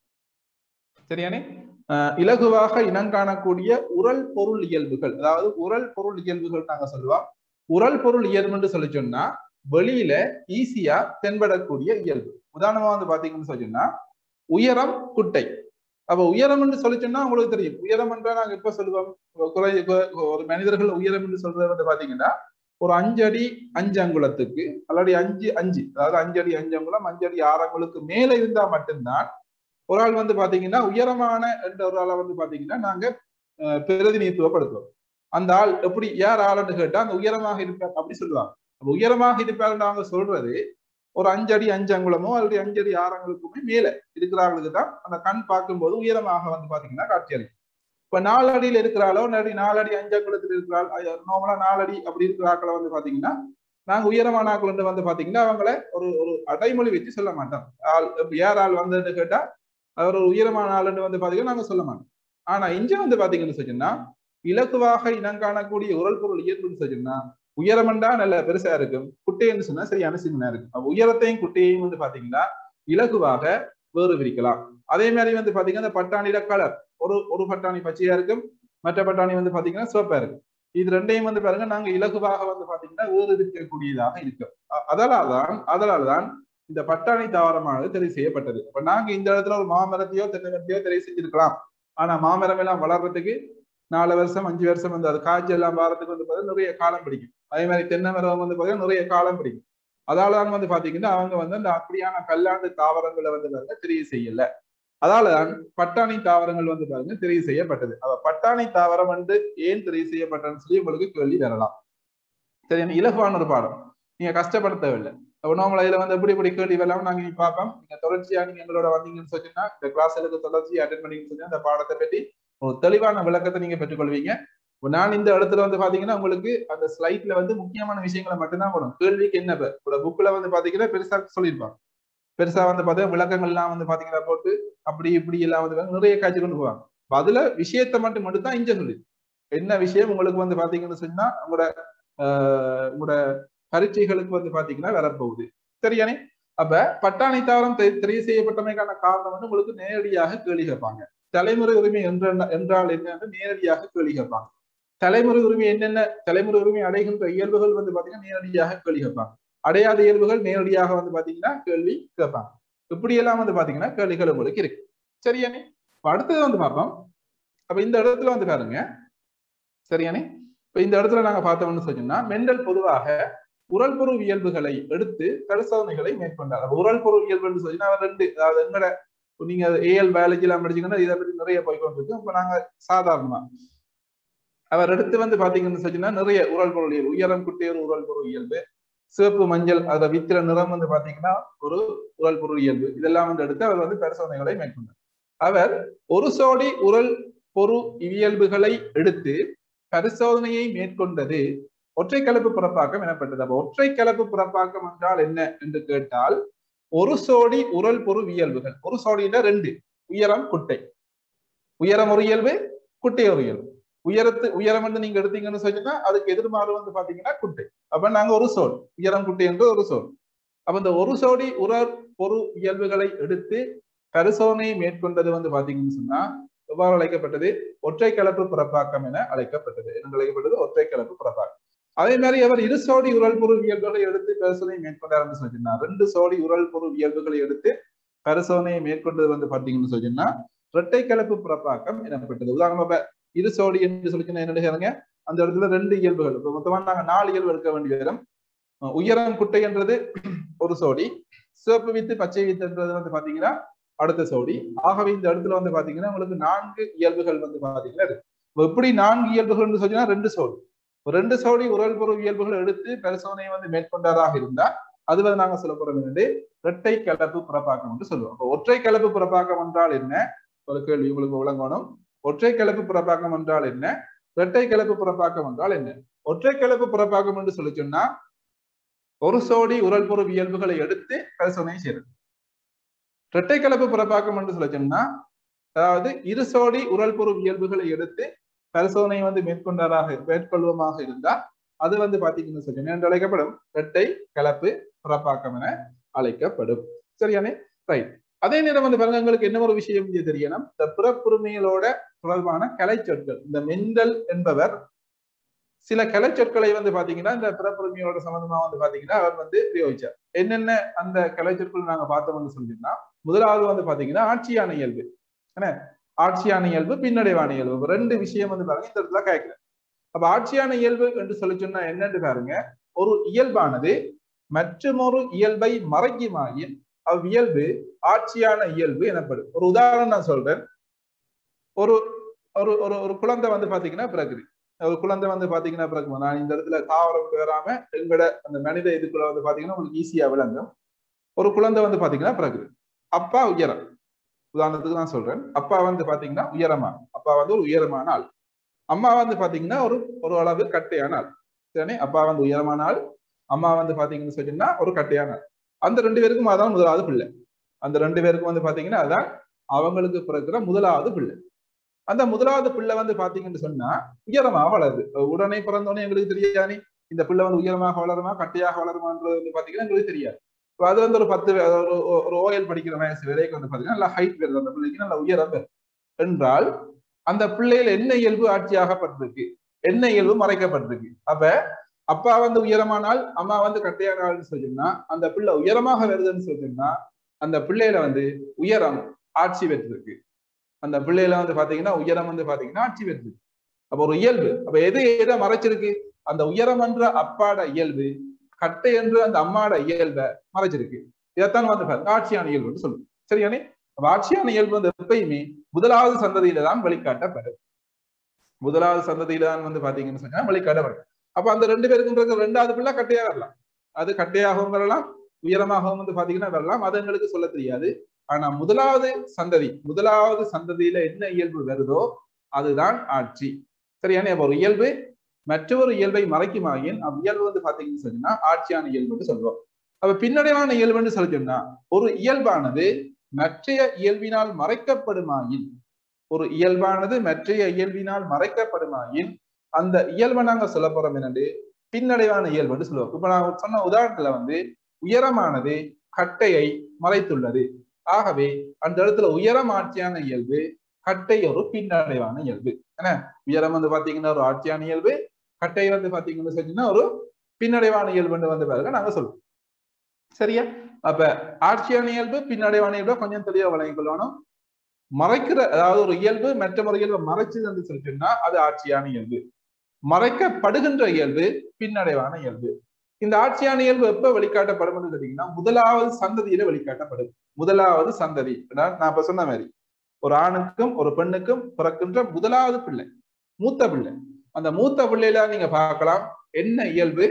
சரியானே அஹ் இலகுவாக இனங்காணக்கூடிய உரல் பொருள் இயல்புகள், அதாவது உரல் பொருள் இயல்புகள் நாங்க சொல்லுவோம். உரல் பொருள் இயல்பு என்று சொல்லி சொன்னா வெளியில ஈஸியா தென்படக்கூடிய இயல்பு. உதாரணமா வந்து பாத்தீங்கன்னு சொன்னா உயரம் குட்டை. அப்ப உயரம் என்று சொல்லி சொன்னா உங்களுக்கு தெரியும், உயரம் என்றா நாங்க எப்ப சொல்லுவோம், குறை ஒரு மனிதர்கள் உயரம் என்று சொல்றது வந்து பாத்தீங்கன்னா ஒரு அஞ்சு அடி அஞ்சு அங்குலத்துக்கு அல்லது அஞ்சு அஞ்சு அதாவது அஞ்சு அடி அஞ்சு அங்குலம் அஞ்சு அடி ஆறு அங்குலத்துக்கு மேல இருந்தா மட்டும்தான் ஒரு ஆள் வந்து பாத்தீங்கன்னா உயரமான என்ற ஒரு ஆளை வந்து பாத்தீங்கன்னா நாங்க பிரதிநிதித்துவப்படுத்துவோம். அந்த ஆள் எப்படி யார் ஆளுன்னு கேட்டா அந்த உயரமாக இருப்பார் அப்படி சொல்லுவாங்க. உயரமாக இருப்பார் நாங்க சொல்றது ஒரு அஞ்சு அடி அஞ்சு அங்குலமோ அல்லது அஞ்சு அடி ஆறு அங்குலத்துக்குமே மேல இருக்கிறார்களுக்கு தான் அந்த கண் பார்க்கும்போது உயரமாக வந்து பாத்தீங்கன்னா காட்சி அளிக்கும். இப்ப நாலு அடியில் இருக்கிறாளோ அடி நாலு அடி அஞ்சு அங்குலத்தில் இருக்கிறாள் நார்மலா நாலு அடி அப்படி இருக்கிற ஆக்களை வந்து பாத்தீங்கன்னா நாங்க உயரமான ஆக்கள் வந்து பாத்தீங்கன்னா அவங்கள ஒரு ஒரு அடைமொழி வச்சு சொல்ல மாட்டோம். ஆள் யார் ஆள் வந்ததுன்னு கேட்டா அவர் ஒரு உயரமான ஆளுன்னு வந்து பாத்தீங்கன்னா நாங்க சொல்ல மாட்டோம். ஆனா இங்க வந்து பாத்தீங்கன்னு சொன்னா இலகுவாக இனங்காணக்கூடிய உரல் பொருள் இயல்புன்னு சொன்னா உயரமண்டா நல்ல பெருசா இருக்கும், குட்டைன்னு சொன்னா சரியான சின்ன இருக்கும். உயரத்தையும் குட்டையையும் வந்து பாத்தீங்கன்னா இலகுவாக வேறு விரிக்கலாம். அதே மாதிரி வந்து பாத்தீங்கன்னா பட்டாணியில கலர் ஒரு ஒரு பட்டாணி பச்சையா இருக்கும், மற்ற பட்டாணி வந்து பாத்தீங்கன்னா சிவப்பா இருக்கும். இது ரெண்டையும் வந்து பாருங்க நாங்க இலகுவாக வந்து பாத்தீங்கன்னா வேறு இருக்கக்கூடியதாக இருக்கும். அதனால்தான் அதனால்தான் இந்த பட்டாணி தாவரமானது தெரிவு செய்யப்பட்டது. அப்ப நாங்க இந்த இடத்துல ஒரு மாமரத்தையோ தென்னமரத்தையோ தெரிவு செஞ்சிருக்கலாம். ஆனா மாமரம் எல்லாம் வளர்றதுக்கு நாலு வருஷம் அஞ்சு வருஷம் வந்து அது காய்ச்சல் எல்லாம் வாரத்துக்கு வந்து பார்த்தீங்கன்னா நிறைய காலம் பிடிக்கும். அதே மாதிரி தென்னை மரம் வந்து பார்த்தீங்கன்னா நிறைய காலம் பிடிக்கும். அதாலதான் வந்து பாத்தீங்கன்னா அவங்க வந்து அந்த அப்படியான கல்லாண்டு தாவரங்களை வந்து பாருங்க தெரிவு செய்யல. அதாலதான் பட்டாணி தாவரங்கள் வந்து பாருங்க தெரிவு செய்யப்பட்டது. அவ பட்டாணி தாவரம் வந்து ஏன் தெரிவு செய்யப்பட்டதுன்னு சொல்லி உங்களுக்கு கேள்வி வரலாம். சரி, இலகுவான ஒரு பாடம், நீங்க கஷ்டப்பட தேவையில்லை. உணவுல இதுல வந்து எப்படி எப்படி கேள்வி வரலாம் நாங்க நீங்க பார்ப்போம். நீங்க தொடர்ச்சியா நீங்க எங்களோட வந்தீங்கன்னு சொன்னீங்கன்னா இந்த கிளாஸ்களுக்கு தொடர்ச்சியா அட்டென்ட் பண்ணீங்கன்னு சொன்னா இந்த பாடத்தை பற்றி ஒரு தெளிவான விளக்கத்தை நீங்க பெற்றுக்கொள்வீங்க. நான் இந்த இடத்துல வந்து பாத்தீங்கன்னா உங்களுக்கு அந்த ஸ்லைட்ல வந்து முக்கியமான விஷயங்களை மட்டும்தான் வரும். கேள்விக்கு என்ன புக்ல வந்து பாத்தீங்கன்னா பெருசா சொல்லியிருப்பாங்க. பெருசா வந்து பாத்தீங்கன்னா விளக்கங்கள் எல்லாம் வந்து பாத்தீங்கன்னா போட்டு அப்படி இப்படி எல்லாம் வந்து நிறைய காட்சி கொண்டு போவாங்க. அதுல விஷயத்தை மட்டும் மட்டும் தான் இங்க சொல்லி என்ன விஷயம் உங்களுக்கு வந்து பாத்தீங்கன்னு சொன்னா உங்களோட ஆஹ் உங்களோட பரீட்சைகளுக்கு வந்து பாத்தீங்கன்னா வரப்போகுது. சரியானே? அப்ப பட்டாணி தாவரம் தெரிவு செய்யப்பட்டமைக்கான காரணம் வந்து உங்களுக்கு நேரடியாக கேள்வி கேட்பாங்க. தலைமுறை உரிமை என்றால் என்னன்னு நேரடியாக கேள்வி கேட்பாங்க. தலைமுறை உரிமை என்னென்ன தலைமுறை உரிமை அடைகின்ற இயல்புகள் வந்து பாத்தீங்கன்னா நேரடியாக கேள்வி கேட்பாங்க. அடையாத இயல்புகள் நேரடியாக வந்து பாத்தீங்கன்னா கேள்வி கேட்பாங்க. இப்படி எல்லாம் வந்து பாத்தீங்கன்னா கேள்விகள் உங்களுக்கு இருக்கு. சரியானே? அடுத்தது வந்து பார்ப்போம். அப்ப இந்த இடத்துல வந்து பாருங்க. சரியானே? இப்ப இந்த இடத்துல நாங்க பார்த்தோம்னு சொன்னோம்னா மெண்டல் பொதுவாக உரல் பொருள் இயல்புகளை எடுத்து பரிசோதனைகளை மேற்கொண்டார். உரல் பொருள் இயல்புன்னு சொன்னா ரெண்டு, அதாவது என்னோட நீங்க ஏஎல் பயாலஜி எல்லாம் படிச்சீங்கன்னா இதை பத்தி நிறைய போய்கொண்டிருக்கு. இப்ப நாங்க சாதாரணமா அவர் எடுத்து வந்து பாத்தீங்கன்னு சொன்னா நிறைய உரல் பொருள் இயல்பு, உயரம் குட்டியர் உரல் பொருள் இயல்பு, சிவப்பு மஞ்சள் அதை வித்திர நிறம் வந்து பாத்தீங்கன்னா ஒரு உரல் பொருள் இயல்பு, இதெல்லாம் வந்து எடுத்து அவர் வந்து பரிசோதனைகளை மேற்கொண்டார். அவர் ஒரு சோடி உரல் பொரு இயல்புகளை எடுத்து பரிசோதனையை மேற்கொண்டது ஒற்றை கலப்பு புறப்பாக்கம் எனப்பட்டது. அப்ப ஒற்றை கலப்பு புறப்பாக்கம் என்றால் என்ன என்று கேட்டால் ஒரு சோடி உரல் பொரு இயல்புகள், ஒரு சோடினா ரெண்டு, உயரம் குட்டை, உயரம் ஒரு இயல்பு குட்டை ஒரு இயல்பு. உயரத்து உயரம் வந்து நீங்க எடுத்தீங்கன்னு சொன்னா அதுக்கு எதிர்மாறு வந்து பாத்தீங்கன்னா குட்டை. அப்ப நாங்க ஒரு சோல் உயரம் குட்டை என்று ஒரு சோல். அப்ப இந்த ஒரு சோடி உரல் பொரு இயல்புகளை எடுத்து பரிசோதனையை மேற்கொண்டது வந்து பாத்தீங்கன்னு சொன்னா எவ்வாறு அழைக்கப்பட்டது? ஒற்றை கலப்பு புறப்பாக்கம் என அழைக்கப்பட்டது. என்ன அழைக்கப்பட்டது? ஒற்றை கலப்பு புறப்பாக்கம். அதே மாதிரி அவர் இரு சோடி உரல் பொருள் இயல்புகளை எடுத்து பரிசோதனை மேற்கொண்டார்னு சொன்னா ரெண்டு சோடி உரல் பொருள் இயல்புகளை எடுத்து பரிசோதனையை மேற்கொண்டது வந்து பாத்தீங்கன்னு சொன்னா இரட்டை கலப்பு புறப்பாக்கம் எனப்பட்டது. உதாரணமாக இரு சோடி என்று சொல்லிச்சுன்னா என்ன செய்யறாங்க? அந்த இடத்துல ரெண்டு இயல்புகள், இப்ப மொத்தமா நாங்க நாலு இயல்பு எடுக்க வேண்டிய வரும். உயரம் குட்டை என்றது ஒரு சோடி, சிவப்பு வித்து பச்சை வித்துன்றது வந்து பாத்தீங்கன்னா அடுத்த சோடி. ஆகவே இந்த இடத்துல வந்து பாத்தீங்கன்னா உங்களுக்கு நான்கு இயல்புகள் வந்து பாத்தீங்கன்னா இருக்கு. எப்படி நான்கு இயல்புகள் சொன்னா ரெண்டு சோடி, ரெண்டு சோடி உரல் பொருள் இயல்புகள் எடுத்து பரிசோதனையை வந்து மேற்கொண்டதாக இருந்தா அது வந்து நாங்க சொல்ல போறது வந்து இரட்டை கலப்பு புறப்பாக்கம் என்று சொல்லுவோம். ஒற்றை கலப்பு புறப்பாக்கம் என்றால் என்ன ஒரு கேள்வி உங்களுக்கு விளங்கணும். ஒற்றை கலப்பு புறப்பாக்கம் என்றால் என்ன, இரட்டை கலப்பு புறப்பாக்கம் என்றால் என்ன? ஒற்றை கலப்பு புறப்பாக்கம் என்று சொல்லி சொன்னா ஒரு சோடி உரல் பொருள் இயல்புகளை எடுத்து பரிசோதனை செய்யறது. இரட்டை கலப்பு புறப்பாக்கம் என்று சொல்லி சொன்னா அதாவது இரு சோடி உரல் பொருள் இயல்புகளை எடுத்து பரிசோதனை வந்து மேற்கொண்டதாக மேற்கொள்வமாக இருந்தால் அது வந்து பாத்தீங்கன்னு சொல்லி என்று அழைக்கப்படும் இரட்டை கலப்பு புறப்பாக்கம் என அழைக்கப்படும். சரியானே? ரைட். அதே நேரம் வந்து பாருங்க எங்களுக்கு என்ன ஒரு விஷயம் தெரியணும். இந்த பிறப்புரிமைகளோட தொடர்பான கலை சொற்கள், இந்த மெண்டல் என்பவர் சில கலை சொற்களை வந்து பாத்தீங்கன்னா இந்த பிறப்புரிமையோட சம்பந்தமா வந்து பாத்தீங்கன்னா அவர் வந்து பிரயோகிச்சார். என்னென்ன அந்த கலை சொற்கள் நாங்க பார்த்தோம்னு சொல்லிட்டோம்னா முதலாவது வந்து பாத்தீங்கன்னா ஆட்சியான இயல்பு. என்ன? ஆட்சியான இயல்பு, பின்னடைவான இயல்பு, ரெண்டு விஷயம் வந்து பாருங்க இந்த இடத்துல கேட்கிறேன். அப்ப ஆட்சியான இயல்பு என்று சொல்லி சொன்னா என்னன்னு பாருங்க, ஒரு இயல்பானது மற்றொரு இயல்பை மறைக்குமாயின் அவ்வியல்பு ஆட்சியான இயல்பு எனப்படும். ஒரு உதாரணம் நான் சொல்றேன். ஒரு ஒரு ஒரு குழந்தை வந்து பாத்தீங்கன்னா பிறகுது, ஒரு குழந்தை வந்து பாத்தீங்கன்னா பிறகு நான் இந்த இடத்துல தாவரம் வராம எங்களோட அந்த மனித இதுக்குள்ள வந்து பாத்தீங்கன்னா உங்களுக்கு ஈஸியா விளங்கும். ஒரு குழந்தை வந்து பாத்தீங்கன்னா பிறகுது, அப்பா உயரம், உதாரணத்துக்கு நான் சொல்றேன். அப்பா வந்து பாத்தீங்கன்னா உயரமான, அப்பா வந்து ஒரு உயரமான ஆள். அம்மா வந்து பாத்தீங்கன்னா ஒரு ஒரு அளவு கட்டையான ஆள். சரி, அப்பா வந்து உயரமான ஆள், அம்மா வந்து பாத்தீங்கன்னு சொன்னா ஒரு கட்டையான ஆள். அந்த ரெண்டு பேருக்கும் அதான் முதலாவது பிள்ளை. அந்த ரெண்டு பேருக்கும் வந்து பாத்தீங்கன்னா அதான் அவங்களுக்கு பிறகுற முதலாவது பிள்ளை. அந்த முதலாவது பிள்ளை வந்து பாத்தீங்கன்னு சொன்னா உயரமாக வளருது. உடனே பிறந்தோடனே எங்களுக்கு தெரியாது இந்த பிள்ளை வந்து உயரமாக வளருமா கட்டையாக வளருமான்றது வந்து பாத்தீங்கன்னா எங்களுக்கு தெரியாது. அது வந்து ஒரு பத்து ஒரு ஓயல் படிக்கிற வயசு வரைக்கும் வந்து பாத்தீங்கன்னா நல்லா ஹைட் வருது, அந்த பிள்ளைக்கு நல்ல உயரம் என்றால் அந்த பிள்ளைகள் என்ன இயல்பு ஆட்சியாகப்பட்டிருக்கு, என்ன இயல்பு மறைக்கப்பட்டிருக்கு. அப்ப அப்பா வந்து உயரமானால் அம்மா வந்து கட்டையான ஆள்னு சொல்லினா அந்த பிள்ளை உயரமாக வருதுன்னு சொல்லினா அந்த பிள்ளையில வந்து உயரம் ஆட்சி பெற்றிருக்கு. அந்த பிள்ளையில வந்து பாத்தீங்கன்னா உயரம் வந்து பாத்தீங்கன்னா ஆட்சி பெற்றிருக்கு. அப்ப ஒரு இயல்பு, அப்ப எது எதை மறைச்சிருக்கு? அந்த உயரம் என்ற அப்பாட இயல்பு கட்டை என்று அந்த அம்மாட இயல்பை மறைச்சிருக்கு. இதைத்தான் வந்து ஆட்சியான இயல்புன்னு சொல்லுவோம். சரியானே? ஆட்சியான இயல்பு வந்து எப்பயுமே முதலாவது சந்ததியில தான் வழிகாட்டப்படும். முதலாவது சந்ததியில தான் வந்து பாத்தீங்கன்னு சொன்னா வழிகாட்டப்படும். அப்ப அந்த ரெண்டு பேருக்கும் ரெண்டாவது பிள்ளை கட்டையா வரலாம், அது கட்டையாகவும் வரலாம், உயரமாகவும் வந்து பாத்தீங்கன்னா வரலாம். அது எங்களுக்கு சொல்ல தெரியாது. ஆனா முதலாவது சந்ததி முதலாவது சந்ததியில என்ன இயல்பு வருதோ அதுதான் ஆட்சி. சரியான ஒரு இயல்பு மற்றொரு இயல்பை மறைக்குமாயின் அவ்வியல்பு வந்து பாத்தீங்கன்னு சொன்னா ஆட்சியான இயல்புன்னு சொல்றோம். அப்ப பின்னடைவான இயல்புன்னு சொல்லி சொன்னா ஒரு இயல்பானது மற்றைய இயல்பினால் மறைக்கப்படுமாயின் ஒரு இயல்பானது மற்றைய இயல்பினால் மறைக்கப்படுமாயின் அந்த இயல்பை நாங்க சொல்ல போறோம் என்னண்டு பின்னடைவான இயல்புன்னு சொல்லுவோம். இப்ப நான் சொன்ன உதாரணத்துல வந்து உயரமானது கட்டையை மறைத்துள்ளது. ஆகவே அந்த இடத்துல உயரம் ஆட்சியான இயல்பு, கட்டை ஒரு பின்னடைவான இயல்பு. ஏன்னா உயரம் வந்து பாத்தீங்கன்னா ஒரு ஆட்சியான இயல்பு, கட்டை வந்து பாத்தீங்கன்னு சொன்னா ஒரு பின்னடைவான இயல்புன்னு வந்து பாருங்க நாங்க சொல்லுவோம். சரியா? அப்ப ஆட்சியான இயல்பு பின்னடைவான இயல்பு கொஞ்சம் தெளிவா வழங்கிக் கொள்ளணும். மறைக்கிற அதாவது ஒரு இயல்பு மற்ற ஒரு இயல்பை மறைச்சது என்று சொல்லிட்டோம்னா அது ஆட்சியான இயல்பு. மறைக்கப்படுகின்ற இயல்பு பின்னடைவான இயல்பு. இந்த ஆட்சியான இயல்பு எப்ப வெளிக்காட்டப்படும் என்று கேட்டீங்கன்னா முதலாவது சந்ததியில வெளிக்காட்டப்படும். முதலாவது சந்ததி நான் இப்ப சொன்ன மாதிரி ஒரு ஆணுக்கும் ஒரு பெண்ணுக்கும் பிறக்கின்ற முதலாவது பிள்ளை, மூத்த பிள்ளை. அந்த மூத்த பிள்ளையில நீங்க பார்க்கலாம் என்ன இயல்பு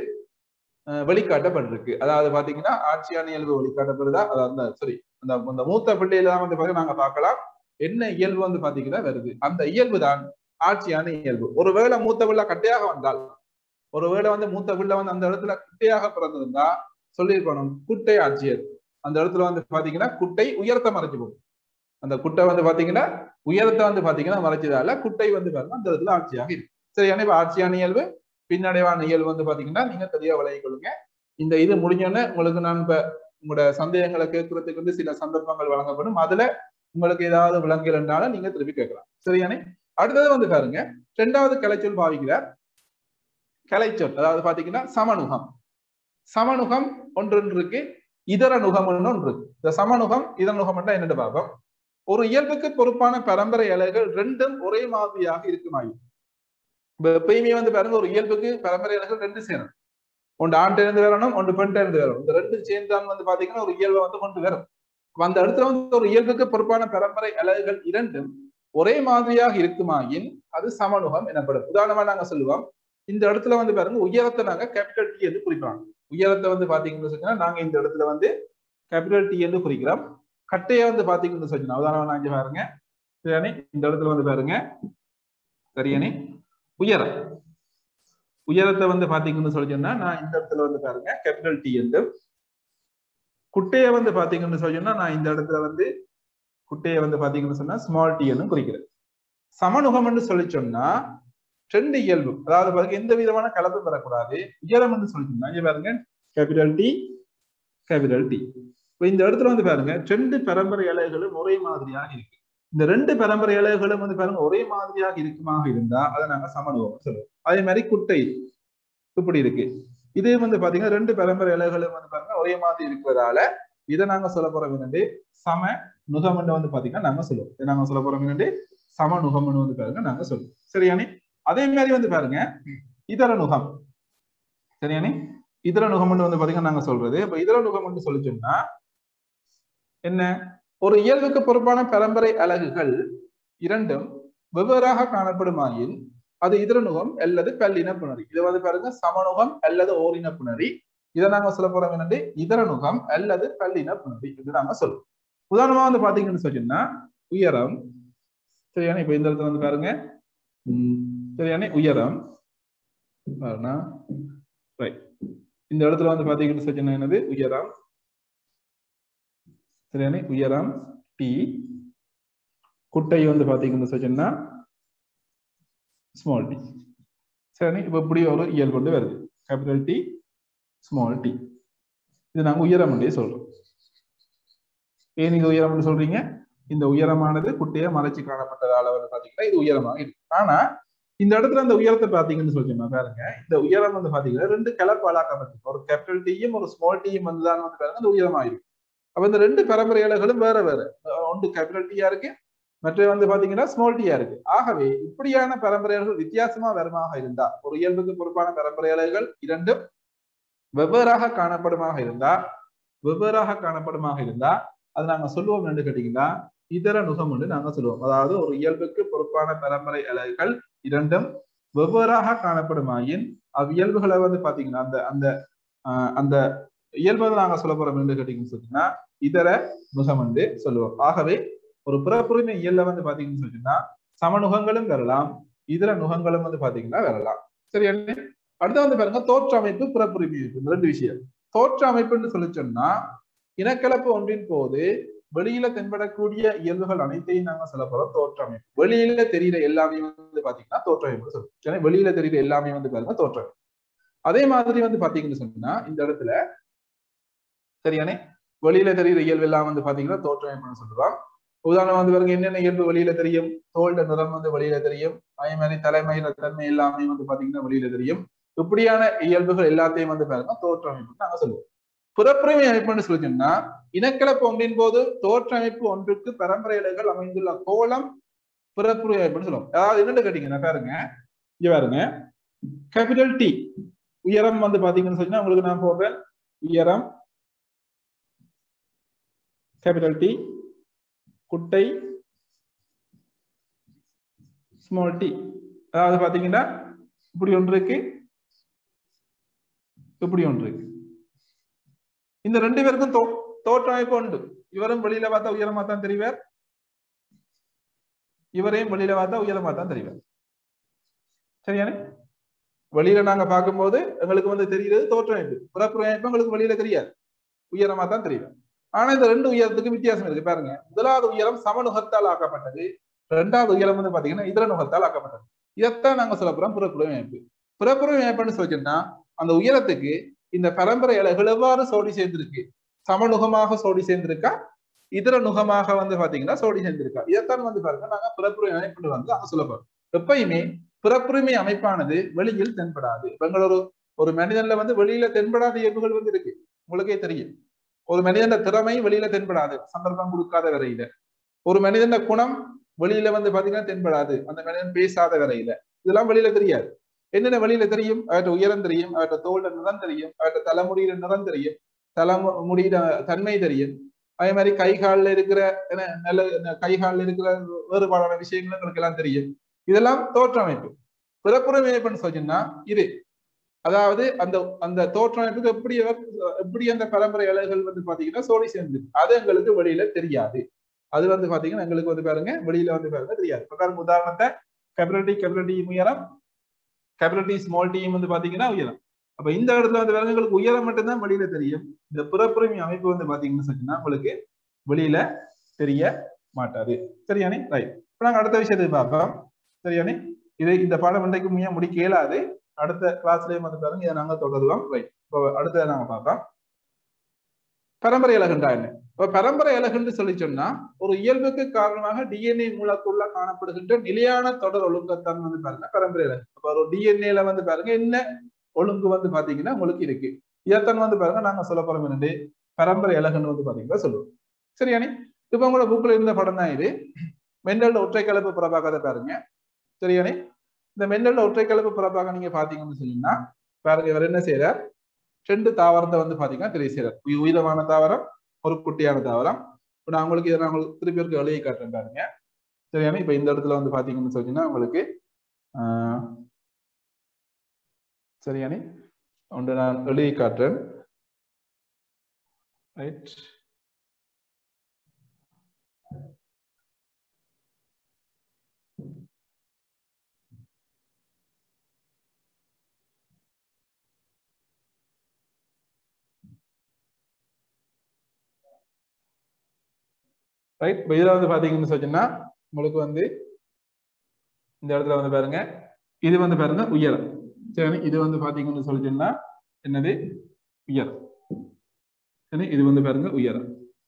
வெளிக்காட்டப்பட்டிருக்கு. அதாவது பாத்தீங்கன்னா ஆட்சியான இயல்பு வெளிக்காட்டப்படுதா, அதாவது சரி அந்த அந்த மூத்த பிள்ளையில தான் வந்து பாத்தீங்கன்னா நாங்க பார்க்கலாம் என்ன இயல்பு வந்து பாத்தீங்கன்னா வருது. அந்த இயல்பு தான் ஆட்சியான இயல்பு. ஒருவேளை மூத்த பிள்ளை கட்டையாக வந்தால், ஒருவேளை வந்து மூத்த பிள்ளை வந்து அந்த இடத்துல குட்டையாக பிறந்திருந்தா சொல்லியிருக்கணும் குட்டை ஆட்சியர். அந்த இடத்துல வந்து பாத்தீங்கன்னா குட்டை உயரத்தை மறைச்சு போகும். அந்த குட்டை வந்து பாத்தீங்கன்னா உயரத்தை வந்து பாத்தீங்கன்னா மறைச்சதால குட்டை வந்து பாருங்க அந்த இடத்துல ஆட்சியாக இருக்கு. சரி, எனவே ஆட்சியான இயல்பு பின்னடைவான இயல்பு வந்து பாத்தீங்கன்னா நீங்க தெளிவா விளங்கிக் கொள்ளுங்க. இந்த இது முடிஞ்சோன்னு உங்களுக்கு நான் இப்ப உங்களோட சந்தேகங்களை கேட்கறதுக்கு வந்து சில சந்தர்ப்பங்கள் வழங்கப்படும். அதுல உங்களுக்கு ஏதாவது விளங்கலைன்னாலும் நீங்க திருப்பி கேட்கலாம். சரியானே? அடுத்தது வந்து பாருங்க இரண்டாவது கலைச்சொல் பாவிக்கிறார். கலைச்சொல் அதாவது பாத்தீங்கன்னா சமநுகம். சமநுகம் ஒன்று இருக்கு, இதர நுகம் ஒன்று இருக்கு. இந்த சமநுகம் இதர நுகம் என்னென்னு பார்ப்போம். ஒரு இயல்புக்கு பொறுப்பான பரம்பரை அலைகள் ரெண்டும் ஒரே மாதிரியாக இருக்குமாயும் எப்பயுமே வந்து பாருங்க ஒரு இயல்புக்கு பரம்பரை அலைகள் ரெண்டு சேரும். ஒன்று ஆண்ட இருந்து வரணும், ஒன்று பெண் இருந்து வரணும். இந்த ரெண்டு சேர்ந்தான் வந்து பாத்தீங்கன்னா ஒரு இயல்பை வந்து கொண்டு வரும். அந்த இடத்துல வந்து ஒரு இயல்புக்கு பொறுப்பான பரம்பரை அலகுகள் இரண்டும் ஒரே மாதிரியாக இருக்குமாயின் அது சமநுகம் எனப்படும். உதாரணமா நாங்க சொல்லுவோம் இந்த இடத்துல வந்து பாருங்க உயரத்தை நாங்க கேபிட்டல் டி என்று குறிப்பாங்க. உயரத்தை வந்து பாத்தீங்கன்னு சொன்னா நாங்க இந்த இடத்துல வந்து கேபிட்டல் டி என்று குறிக்கிறோம். கட்டையை வந்து பாத்தீங்கன்னு சொன்னா உதாரணமா நாங்க பாருங்க சரியானே இந்த இடத்துல வந்து பாருங்க சரியானே உயரம் உயரத்தை வந்து பாத்தீங்கன்னு சொல்லி சொன்னா நான் இந்த இடத்துல வந்து பாருங்க கேபிட்டல் டி என்று, குட்டையை வந்து பாத்தீங்கன்னு சொன்னா நான் இந்த இடத்துல வந்து குட்டையை வந்து பாத்தீங்கன்னு சொன்னா ஸ்மால் டி என்று குறிக்கிறேன். சமநுகம் என்று சொல்லி சொன்னா ரெண்டு இயல்பு அதாவது பாருங்க எந்த விதமான கலப்பு பெறக்கூடாது. உயரம் என்று சொல்லி சொன்னா இங்க பாருங்க கேபிட்டல் டி கேபிட்டல் டி. இந்த இடத்துல வந்து பாருங்க ரெண்டு பரம்பரை அலைகளும் ஒரே மாதிரியாக இருக்கு. இந்த ரெண்டு பரம்பரை அலைகளும் வந்து பாருங்க ஒரே மாதிரியாக இருக்குமாக இருந்தா அதை நாங்க சமநுகம் சொல்லுவோம். அதே மாதிரி குட்டை இப்படி இருக்கு. இதே வந்து பாத்தீங்கன்னா ரெண்டு பரம்பரை அலைகளும் வந்து பாருங்க ஒரே மாதிரி இருக்கிறதால இதை நாங்க சொல்ல போறோம் என்னண்டு சம நுகம்னு வந்து பாத்தீங்கன்னா நாங்க சொல்லுவோம். இதை நாங்க சொல்ல போறோம் என்னண்டு சம நுகம்னு வந்து பாருங்க நாங்க சொல்லுவோம். சரியானே? அதே மாதிரி வந்து பாருங்க இதர நுகம். சரியானே? இதர நுகம்னு வந்து பாத்தீங்கன்னா நாங்க சொல்றது இப்ப இதர நுகம்னு சொல்லி சொன்னா என்ன, ஒரு இயல்புக்கு பொறுப்பான பரம்பரை அலகுகள் இரண்டும் வெவ்வேறாக காணப்படுமாயின் அது இதர நுகம் அல்லது பல்லின புணரி. இதை வந்து பாருங்க சமநுகம் அல்லது ஓரின புணரி. இதை நாங்க சொல்ல போறோம் என்னண்டு இதர நுகம் அல்லது பல்லின புணரி என்று நாங்க சொல்லுவோம். உதாரணமா வந்து பாத்தீங்கன்னு சொன்னா உயரம் சரியானே. இப்ப இந்த இடத்துல வந்து பாருங்க உம் சரியானே உயரம் இந்த இடத்துல வந்து பாத்தீங்கன்னு சொன்னா என்னது உயரம் சரியானே உயரம் டி, குட்டை வந்து பாத்தீங்கன்னு சொன்னா ஸ்மால் டி. சரி, இப்ப இப்படி ஒரு இயல் கொண்டு வருது கேபிட்டல் டி ஸ்மால் டி. இது நாங்க உயரம் சொல்றோம். ஏன் நீங்க உயரம் சொல்றீங்க? இந்த உயரமானது குட்டையை மறைச்சு காணப்பட்டதால வந்து பாத்தீங்கன்னா இது உயரமாக இருக்கு. ஆனா இந்த இடத்துல அந்த உயரத்தை பாத்தீங்கன்னு சொல்லிச்சோம்னா பாருங்க இந்த உயரம் வந்து பாத்தீங்கன்னா ரெண்டு கலப்பு அலாக்கப்பட்டு ஒரு கேபிட்டல் டியும் ஒரு ஸ்மால் டியும் வந்துதான் வந்து பாருங்க அந்த உயரமா இருக்கு. அப்ப இந்த ரெண்டு பரம்பரை அலைகளும் வேற வேற, ஒன்று கேபிட்டல் டியா இருக்கு மற்ற வந்து பாத்தீங்கன்னா ஸ்மால் டியா இருக்கு. ஆகவே இப்படியான பரம்பரைகள் வித்தியாசமா வருமாக இருந்தா ஒரு இயல்புக்கு பொறுப்பான பரம்பரை அலைகள் இரண்டும் வெவ்வேறாக காணப்படுமாக இருந்தா வெவ்வேறாக காணப்படுமாக இருந்தா அது நாங்க சொல்லுவோம் என்று கேட்டீங்கன்னா இதர நுகம் என்று நாங்க சொல்லுவோம். அதாவது ஒரு இயல்புக்கு பொறுப்பான பரம்பரை அலைகள் இரண்டும் வெவ்வேறாக காணப்படுமாயின் அவ்வியல்புகளை வந்து பாத்தீங்கன்னா அந்த அந்த ஆஹ் அந்த இயல்புகளை நாங்க சொல்ல போறோம் என்று கேட்டீங்கன்னு சொன்னா இதர நுகம் என்று சொல்லுவோம். ஆகவே ஒரு பிறப்புரிமை இயல்ல வந்து பாத்தீங்கன்னு சொன்னா சமநுகங்களும் வரலாம், இதர நுகங்களும் வந்து பாத்தீங்கன்னா வரலாம். சரியா? அடுத்து வந்து பாருங்க தோற்ற அமைப்பு, பிறப்புரிமை அமைப்பு. இந்த ரெண்டு விஷயம். தோற்ற அமைப்புன்னு சொல்லி சொன்னா இனக்கலப்பு ஒன்றின் போது வெளியில தென்படக்கூடிய இயல்புகள் அனைத்தையும் நாங்க சொல்ல போறோம் தோற்ற அமைப்பு. வெளியில தெரிகிற எல்லாமே வந்து பாத்தீங்கன்னா தோற்ற அமைப்பு சொல்லுவோம். வெளியில தெரிகிற எல்லாமே வந்து பாருங்க தோற்ற அமைப்பு. அதே மாதிரி வந்து பாத்தீங்கன்னு சொன்னா இந்த இடத்துல சரியானே வெளியில தெரிகிற இயல்பு எல்லாம் வந்து பாத்தீங்கன்னா தோற்ற அமைப்புன்னு சொல்லுவோம். உதாரணம் வந்து பாருங்க என்னென்ன இயல்பு வெளியில தெரியும், தோல்ட நிறம் வந்து வெளியில தெரியும், அதே மாதிரி தலைமையில தன்மை எல்லாமே வந்து பாத்தீங்கன்னா வெளியில தெரியும். இப்படியான இயல்புகள் எல்லாத்தையும் வந்து பாருங்க தோற்ற அமைப்பு நாங்க சொல்லுவோம். புறப்புரிமை அமைப்புன்னு சொல்லிச்சோம்னா இனக்கலப்பு ஒன்றின் போது தோற்ற அமைப்பு ஒன்றுக்கு பரம்பரை இலைகள் அமைந்துள்ள கோலம் புறப்புரிமை அமைப்புன்னு சொல்லுவோம். அதாவது என்னன்னு கேட்டீங்கன்னா பாருங்க இங்க பாருங்க கேபிட்டல் டி உயரம் வந்து பாத்தீங்கன்னு சொன்னா உங்களுக்கு நான் போடுறேன் உயரம் கேபிட்டல் டி, குட்டை ஸ்மால் டி. அதாவது பாத்தீங்கன்னா இப்படி ஒன்று இருக்கு, இப்படி ஒன்று இருக்கு. இந்த ரெண்டு பேருக்கும் தோ தோற்ற அமைப்பு உண்டு. இவரும் வெளியில பார்த்தா உயரமா தான் தெரிவார், இவரையும் வெளியில பார்த்தா உயரமா தான் தெரிவார். சரியானே? வெளியில நாங்க பார்க்கும்போது எங்களுக்கு வந்து தெரிகிறது தோற்ற அமைப்பு, புறப்புற அமைப்பு எங்களுக்கு வெளியில தெரியாது, உயரமா தான் தெரியும். ஆனா இந்த ரெண்டு உயரத்துக்கு வித்தியாசம் இருக்கு பாருங்க. முதலாவது உயரம் சமநுகத்தால் ஆக்கப்பட்டது, இரண்டாவது உயரம் வந்து பாத்தீங்கன்னா இதர நுகத்தால் ஆக்கப்பட்டது. இதைத்தான் நாங்க சொல்ல போறோம் புறப்புரிமை அமைப்பு. புறப்புரிமை அமைப்புன்னு சொல்லிச்சோம்னா அந்த உயரத்துக்கு இந்த பரம்பரை இலைகள் எவ்வாறு சோடி சேர்ந்திருக்கு, சமநுகமாக சோடி சேர்ந்திருக்கா, இதர நுகமாக வந்து பாத்தீங்கன்னா சோடி சேர்ந்திருக்கா, இதைத்தான் வந்து பாருங்க நாங்க புறப்புரிமை அமைப்பு வந்து அங்க சொல்ல போறோம். எப்பயுமே புறப்புரிமை அமைப்பானது வெளியில் தென்படாது. பெங்களூரு ஒரு மனிதன்ல வந்து வெளியில தென்படாத இயல்புகள் வந்து இருக்கு, உங்களுக்கே தெரியும். ஒரு மனிதன் திறமை வெளியில தென்படாது சந்தர்ப்பம் கொடுக்காத வரையில. ஒரு மனிதன் குணம் வெளியில வந்து பாத்தீங்கன்னா தென்படாது, அந்த மனிதன் பேசாத வரையில. இதெல்லாம் வெளியில தெரியாது. என்னென்ன வெளியில தெரியும்? அவற்ற உயரம் தெரியும், அவற்ற தோல்ட நிறம் தெரியும், அவற்ற தலைமுடியில நிறம் தெரியும், தலைமுடியில தன்மை தெரியும். அதே மாதிரி கை காலில் இருக்கிற என்ன நல்ல கை காலில் இருக்கிற வேறுபாடான விஷயங்கள் எங்களுக்கு எல்லாம் தெரியும். இதெல்லாம் தோற்ற அமைப்பு. பிறப்புரிமை அமைப்புன்னு சொன்னா இது, அதாவது அந்த அந்த தோற்ற அமைப்புக்கு எப்படி எப்படி அந்த பரம்பரை இலைகள் வந்து பாத்தீங்கன்னா சோடி சேர்ந்து அது எங்களுக்கு வெளியில தெரியாது. அது வந்து பாத்தீங்கன்னா எங்களுக்கு வந்து பாருங்க வெளியில வந்து பாருங்க தெரியாது. பாருங்க உதாரணத்தை கேபிட்டல் டி கேபிட்டல் டி உயரம், கேபிட்டல் டி ஸ்மால் டி வந்து பாத்தீங்கன்னா உயரம். அப்ப இந்த இடத்துல வந்து பாருங்க உங்களுக்கு உயரம் மட்டும்தான் வெளியில தெரியும். இந்த புறப்புரிமை அமைப்பு வந்து பாத்தீங்கன்னு சொன்னா உங்களுக்கு வெளியில தெரிய மாட்டாது. சரியானே? ரைட். இப்ப நாங்க அடுத்த விஷயத்தை பார்ப்போம். சரியானே? இது இந்த பாடம் இன்றைக்கு முய முடிக்க இயலாது. அடுத்த கிளாஸ்லயும் வந்து பாருங்க இதை நாங்க தொடருவோம். ரைட். இப்போ அடுத்ததை நாங்க பார்ப்போம். பரம்பரை இலகுண்டா என்ன? இப்ப பரம்பரை இலகுன்னு சொல்லி சொன்னா ஒரு இயல்புக்கு காரணமாக டிஎன்ஏ மூலக்குள்ள காணப்படுகின்ற நிலையான தொடர் ஒழுங்கத்தான் வந்து பாருங்க பரம்பரை இலகு. அப்ப ஒரு டிஎன்ஏல வந்து பாருங்க என்ன ஒழுங்கு வந்து பாத்தீங்கன்னா உங்களுக்கு இருக்கு. இதைத்தான் வந்து பாருங்க நாங்க சொல்ல போறோம் என்னது பரம்பரை இலகுன்னு வந்து பாத்தீங்கன்னா சொல்லுவோம். சரியானே? இப்ப உங்களோட புக்ல இருந்த படம் தான் இது. மெண்டல் ஒற்றை கலப்பு புறப்பாக்கத்தை பாருங்க. சரியானே? இந்த மெண்டல் ஒற்றை கலப்பு புறப்பாக நீங்க பாத்தீங்கன்னு சொன்னீங்கன்னா பாருங்க இவர் என்ன செய்யறார், ரெண்டு தாவரத்தை வந்து பாத்தீங்கன்னா தெரிய செய்யறார். உயிரமான தாவரம், ஒரு குட்டியான தாவரம். இப்ப நான் உங்களுக்கு இதை நான் உங்களுக்கு திருப்பி இருக்க எழுதி காட்டுறேன் பாருங்க. சரியானே? இப்ப இந்த இடத்துல வந்து பாத்தீங்கன்னு சொன்னீங்கன்னா உங்களுக்கு ஆஹ் சரியானே ஒன்று நான் எழுதி காட்டுறேன். ரைட். ரைட். இப்ப இதுல வந்து பாத்தீங்கன்னு சொன்னா உங்களுக்கு வந்து இந்த இடத்துல வந்து பாருங்க இது வந்து பாருங்க உயரம். சரி, இது வந்து பாத்தீங்கன்னு சொல்லிச்சுன்னா என்னது உயரம். சரி, இது வந்து பாருங்க உயரம்,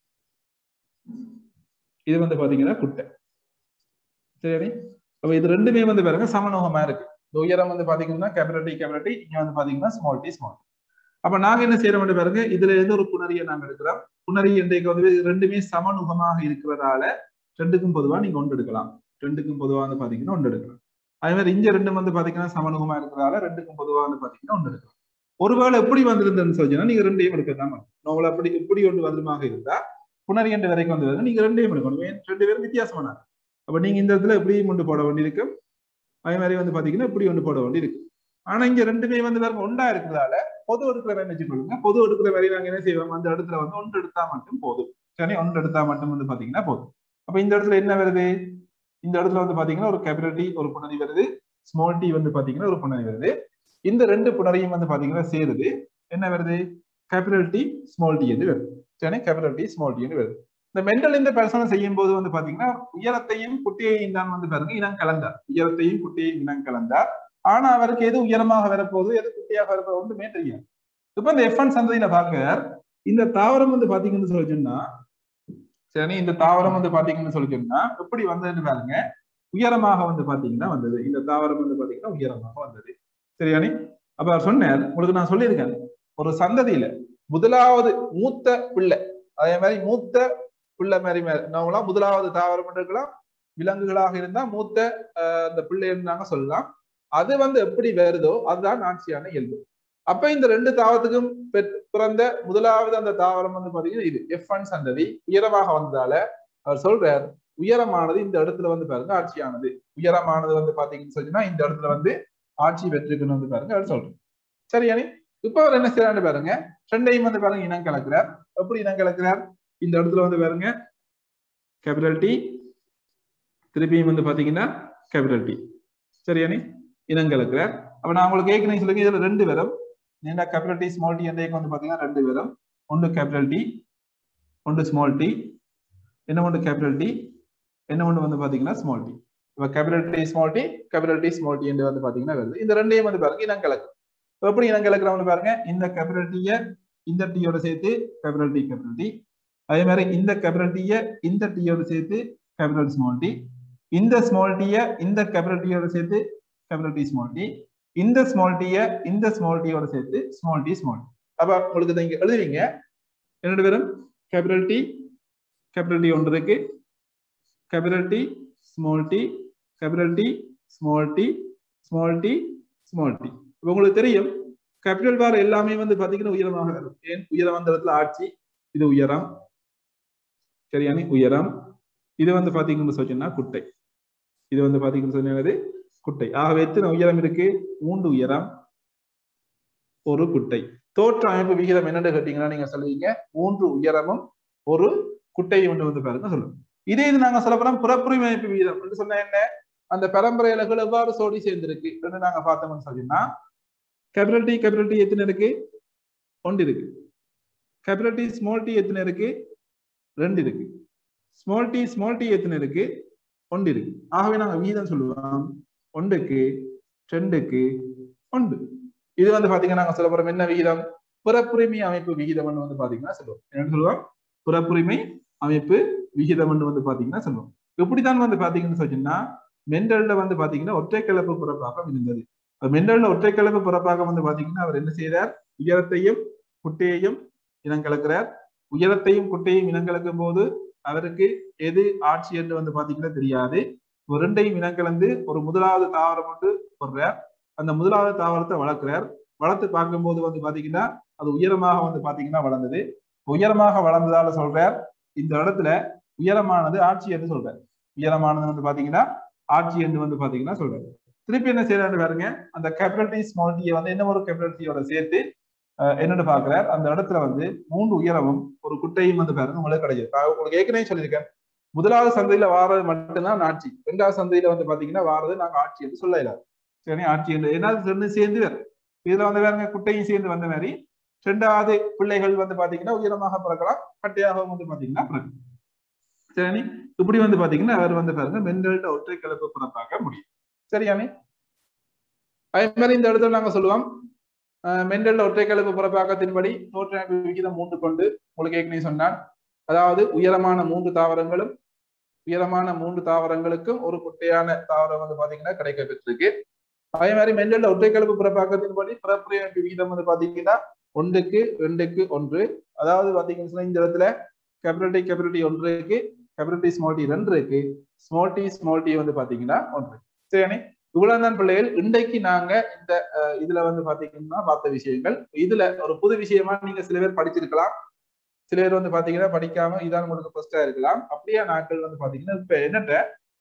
இது வந்து பாத்தீங்கன்னா குட்டை. சரி, அப்ப இது ரெண்டுமே வந்து பாருங்க சமநோகமா இருக்கு. இந்த உயரம் வந்து பாத்தீங்கன்னா கேபிட்டல் டி கேபிட்டல் டி, இங்க வந்து பாத்தீங்கன்னா ஸ்மால் டி ஸ்மால். அப்ப நாங்க என்ன செய்யறோம் பாருங்க, இதுல இருந்து ஒரு புணரியை நாங்க எடுக்கிறோம். புணரி இன்றைக்கு வந்து ரெண்டுமே சமநுகமாக இருக்கிறதால ரெண்டுக்கும் பொதுவா நீங்க ஒன்று எடுக்கலாம். ரெண்டுக்கும் பொதுவா வந்து பாத்தீங்கன்னா ஒன்று எடுக்கலாம். அதே மாதிரி இங்க ரெண்டும் வந்து பாத்தீங்கன்னா சமநுகமா இருக்கிறதால ரெண்டுக்கும் பொதுவா வந்து பாத்தீங்கன்னா ஒன்று எடுக்கலாம். ஒருவேளை எப்படி வந்திருந்ததுன்னு சொல்லிச்சுன்னா நீங்க ரெண்டையும் எடுக்கலாம். நோவல் அப்படி இப்படி ஒன்று வந்துமாக இருந்தா புணரி என்ற வரைக்கும் வந்து நீங்க ரெண்டையும் எடுக்கணும். ரெண்டு பேரும் வித்தியாசமானாங்க. அப்ப நீங்க இந்த இடத்துல எப்படியும் ஒன்று போட வேண்டியிருக்கும், அதே மாதிரி வந்து பாத்தீங்கன்னா இப்படி ஒன்று போட வேண்டியிருக்கு. ஆனா இங்க ரெண்டுமே வந்து வேற ஒன்றா இருக்கிறதால பொது எடுக்கிற மாதிரி வச்சுக்கொள்ளுங்க. பொது எடுக்கிற மாதிரி நாங்க என்ன செய்வோம், அந்த இடத்துல வந்து ஒன்று எடுத்தா மட்டும் போதும். சரி, ஒன்று எடுத்தா மட்டும் வந்து பாத்தீங்கன்னா போதும். அப்ப இந்த இடத்துல என்ன வருது, இந்த இடத்துல வந்து பாத்தீங்கன்னா ஒரு கேபிட்டல் டி ஒரு புணரி வருது, ஸ்மால் டி வந்து பாத்தீங்கன்னா ஒரு புணரி வருது. இந்த ரெண்டு புணரையும் வந்து பாத்தீங்கன்னா சேருது என்ன வருது, கேபிட்டல் டி ஸ்மால் டி என்று வருது. சரி, கேபிட்டல் டி ஸ்மால் டி என்று வருது. இந்த மெண்டல் இந்த பரிசோதனை செய்யும் போது வந்து பாத்தீங்கன்னா உயரத்தையும் குட்டையையும் தான் வந்து பாருங்க இனம் கலந்தார், உயரத்தையும் குட்டையையும் இனம் கலந்தார். ஆனா அவருக்கு எது உயரமாக வரப்போகுது எது குட்டையாக வரப்போகுது ஒன்றுமே தெரியாது. இப்ப இந்த எஃப் ஒன் சந்ததியில பாக்க இந்த தாவரம் வந்து பாத்தீங்கன்னு சொல்லிச்சோம்னா, சரி இந்த தாவரம் வந்து பாத்தீங்கன்னு சொல்லிச்சோம்னா எப்படி வந்ததுன்னு பாருங்க, உயரமாக வந்து பாத்தீங்கன்னா வந்தது. இந்த தாவரம் வந்து பாத்தீங்கன்னா உயரமாக வந்தது. சரியானி? அப்ப அவர் சொன்னார், உங்களுக்கு நான் சொல்லியிருக்கேன், ஒரு சந்ததியில முதலாவது மூத்த பிள்ளை, அதே மாதிரி மூத்த பிள்ளை மாதிரி நம்மளாம் முதலாவது தாவரம் இருக்கலாம், விலங்குகளாக இருந்தா மூத்த அந்த பிள்ளை நாங்க சொல்லலாம். அது வந்து எப்படி வருதோ அதுதான் ஆட்சியான இயல்பு. அப்ப இந்த ரெண்டு தாவரத்துக்கும் பிறந்த முதலாவது அந்த தாவரம் வந்து பாத்தீங்கன்னா இது எஃப் ஒன் சந்ததி உயரமாக வந்ததால அவர் சொல்றார், உயரமானது இந்த இடத்துல வந்து பாருங்க ஆட்சியானது, உயரமானது வந்து பாத்தீங்கன்னு சொன்னா இந்த இடத்துல வந்து ஆட்சி பெற்றிருக்குன்னு வந்து பாருங்க அவர் சொல்றாரு. சரியானி? இப்ப அவர் என்ன செய்யறாரு பாருங்க, ரெண்டையும் வந்து பாருங்க இனம் கலக்கிறார். எப்படி இனம் கலக்கிறார், இந்த இடத்துல வந்து பாருங்க கேபிட்டல் டி, திருப்பியும் வந்து பாத்தீங்கன்னா கேபிட்டல் டி. சரியானி? இனம் கலக்கிறார். அப்ப நான் உங்களுக்கு ஏற்கனவே சொல்லுங்க இதுல ரெண்டு பேரும் நீண்ட கேபிட்டல் டி ஸ்மால் டி என்ற வந்து பாத்தீங்கன்னா ரெண்டு பேரும், ஒன்று கேபிட்டல் டி ஒன்று ஸ்மால் டி, என்ன ஒன்று கேபிட்டல் டி என்ன ஒன்று வந்து பாத்தீங்கன்னா ஸ்மால் டி. இப்ப capital T small T capital T small T என்று வந்து பாத்தீங்கன்னா வருது. இந்த ரெண்டையும் வந்து பாருங்க இனம் கலக்கு. எப்படி இனம் கலக்குறவங்க பாருங்க, இந்த கேபிட்டல் டிய இந்த டீயோட சேர்த்து கேபிட்டல் டி கேபிட்டல் டி, அதே மாதிரி இந்த கேபிட்டல் டிய இந்த டீயோட சேர்த்து கேபிட்டல் ஸ்மால் டி, இந்த ஸ்மால் டிய இந்த கேபிட்டல் டியோட சேர்த்து கேபிட்டல் டி ஸ்மால் டி, இந்த ஸ்மால் டிய இந்த ஸ்மால் டியோட சேர்த்து ஸ்மால் டி ஸ்மால் டி. அப்ப உங்களுக்கு இங்க எழுதுவீங்க என்ன வரும், கேபிட்டல் டி கேபிட்டல் டி ஒன்று இருக்கு, capital T small T capital T small T small T small T. உங்களுக்கு தெரியும் கேபிட்டல் பார் எல்லாமே வந்து பாத்தீங்கன்னா உயரமாக வரும். ஏன் உயரம் வந்த இடத்துல ஆட்சி, இது உயரம். சரியானி? உயரம். இது வந்து பாத்தீங்கன்னு சொன்னா குட்டை, இது வந்து பாத்தீங்கன்னு சொன்னது குட்டை. ஆகவே எத்தனை உயரம் இருக்கு, மூன்று உயரம் ஒரு குட்டை. தோற்ற அமைப்பு விகிதம் என்னன்னு கேட்டீங்கன்னா நீங்க சொல்லுவீங்க மூன்று உயரமும் ஒரு குட்டையை ஒன்று வந்து பாருங்க சொல்லுங்க. இதே இது நாங்க சொல்ல போறோம் புறப்புரிமை அமைப்பு விகிதம் என்று சொன்னா என்ன, அந்த பரம்பரை இலகுகள் எவ்வாறு சோடி சேர்ந்திருக்கு நாங்க பார்த்தோம்னு சொன்னா, கேபிட்டல் டி கேபிட்டல் டி எத்தனை இருக்கு, ஒன்று இருக்கு. கேபிட்டல் டி ஸ்மால் டி எத்தனை இருக்கு, ரெண்டு இருக்கு. ஸ்மால் டி ஸ்மால் டி எத்தனை இருக்கு, ஒன்று இருக்கு. ஆகவே நாங்க விகிதம் சொல்லுவோம் ஒன்றுக்கு ரெண்டுக்கு ஒன்று. இது வந்து பாத்தீங்கன்னா நாங்க சொல்ல போறோம் என்ன விகிதம், புறப்புரிமை அமைப்பு விகிதம் வந்து பாத்தீங்கன்னா சொல்லுவோம். என்ன சொல்லுவோம், புறப்புரிமை அமைப்பு விகிதம் வந்து பாத்தீங்கன்னா சொல்லுவோம். இப்படித்தான் வந்து பாத்தீங்கன்னு சொன்னா மெண்டல்ல வந்து பாத்தீங்கன்னா ஒற்றை கலப்பு புறப்பாக்கம் இருந்தது. மெண்டல்ல ஒற்றை கலப்பு புறப்பாக்கம் வந்து பாத்தீங்கன்னா அவர் என்ன செய்யறார், உயரத்தையும் குட்டையையும் இனம் கலக்கிறார். உயரத்தையும் குட்டையும் இனம் கலக்கும் போது அவருக்கு எது ஆட்சி என்று வந்து பாத்தீங்கன்னா தெரியாது. ஒரு ரெண்டையும் இனம் கலந்து ஒரு முதலாவது தாவரம் வந்து போடுறார். அந்த முதலாவது தாவரத்தை வளர்க்கிறார். வளர்த்து பார்க்கும்போது வந்து பாத்தீங்கன்னா அது உயரமாக வந்து பாத்தீங்கன்னா வளர்ந்தது. உயரமாக வளர்ந்ததால சொல்றார் இந்த இடத்துல உயரமானது ஆட்சி என்று சொல்றார். உயரமானது வந்து பாத்தீங்கன்னா ஆட்சி என்று வந்து பாத்தீங்கன்னா சொல்றாரு. திருப்பி என்ன செய்யறாரு பாருங்க, அந்த கேபிட்டல் டி ஸ்மால் டியை வந்து என்ன ஒரு கேபிட்டல் டியோட சேர்த்து என்னன்னு பாக்குறார். அந்த இடத்துல வந்து மூன்று உயரமும் ஒரு குட்டையும் வந்து பாருங்க உங்களுக்கு கிடையாது. உங்களுக்கு ஏற்கனவே சொல்லியிருக்கேன், முதலாவது சந்தையில வாரது மட்டும்தான் ஆட்சி, இரண்டாவது சந்தையில வந்து பாத்தீங்கன்னா வாரது நாங்க ஆட்சி என்று சொல்லலாம். சரி, ஆட்சி என்று ஏன்னா ரெண்டு சேர்ந்து வேறு இதுல வந்து வேற குட்டையும் சேர்ந்து வந்த மாதிரி ரெண்டாவது பிள்ளைகள் வந்து பாத்தீங்கன்னா உயரமாக பிறக்கலாம், கட்டையாக வந்து பாத்தீங்கன்னா பிறக்கும். சரி, இப்படி வந்து பாத்தீங்கன்னா அவர் வந்து பாருங்க மெண்டல்ட ஒற்றை கலப்பு பிறப்பாக்க முடியும். சரியானே? அதே மாதிரி இந்த இடத்துல நாங்க சொல்லுவோம் மெண்டல்ட ஒற்றை கலப்பு பிறப்பாக்கத்தின்படி தோற்ற விகிதம் மூன்று கொண்டு உங்களுக்கு ஏற்கனவே சொன்னான். அதாவது உயரமான மூன்று தாவரங்களும் உயரமான மூன்று தாவரங்களுக்கும் ஒரு குட்டையான தாவரம் வந்து பாத்தீங்கன்னா கிடைக்க பெற்றிருக்கு. அதே மாதிரி மெண்டல்ட ஒற்றை கலப்பு பிறப்பாக்கத்தின்படி பிறப்புரிமை விகிதம் வந்து பாத்தீங்கன்னா ஒன்றுக்கு ரெண்டுக்கு ஒன்று. அதாவது பாத்தீங்கன்னா இந்த இடத்துல கேபிட்டல் டி கேபிட்டல் டி ஒன்று இருக்கு, கேபிட்டல் டி ஸ்மால் டி ரெண்டு இருக்கு, ஸ்மால் டி ஸ்மால் டி வந்து பாத்தீங்கன்னா ஒன்று. சரி, இவ்வளவுதான் பிள்ளைகள் இன்றைக்கு நாங்க இந்த இதுல வந்து பாத்தீங்கன்னா பார்த்த விஷயங்கள். இதுல ஒரு புது விஷயமா நீங்க சில பேர் படிச்சிருக்கலாம், சில பேர் வந்து பாத்தீங்கன்னா படிக்காம இதான் உங்களுக்கு ஃபர்ஸ்டா இருக்கலாம். அப்படியே நாட்கள் வந்து பாத்தீங்கன்னா இப்ப என்னட்ட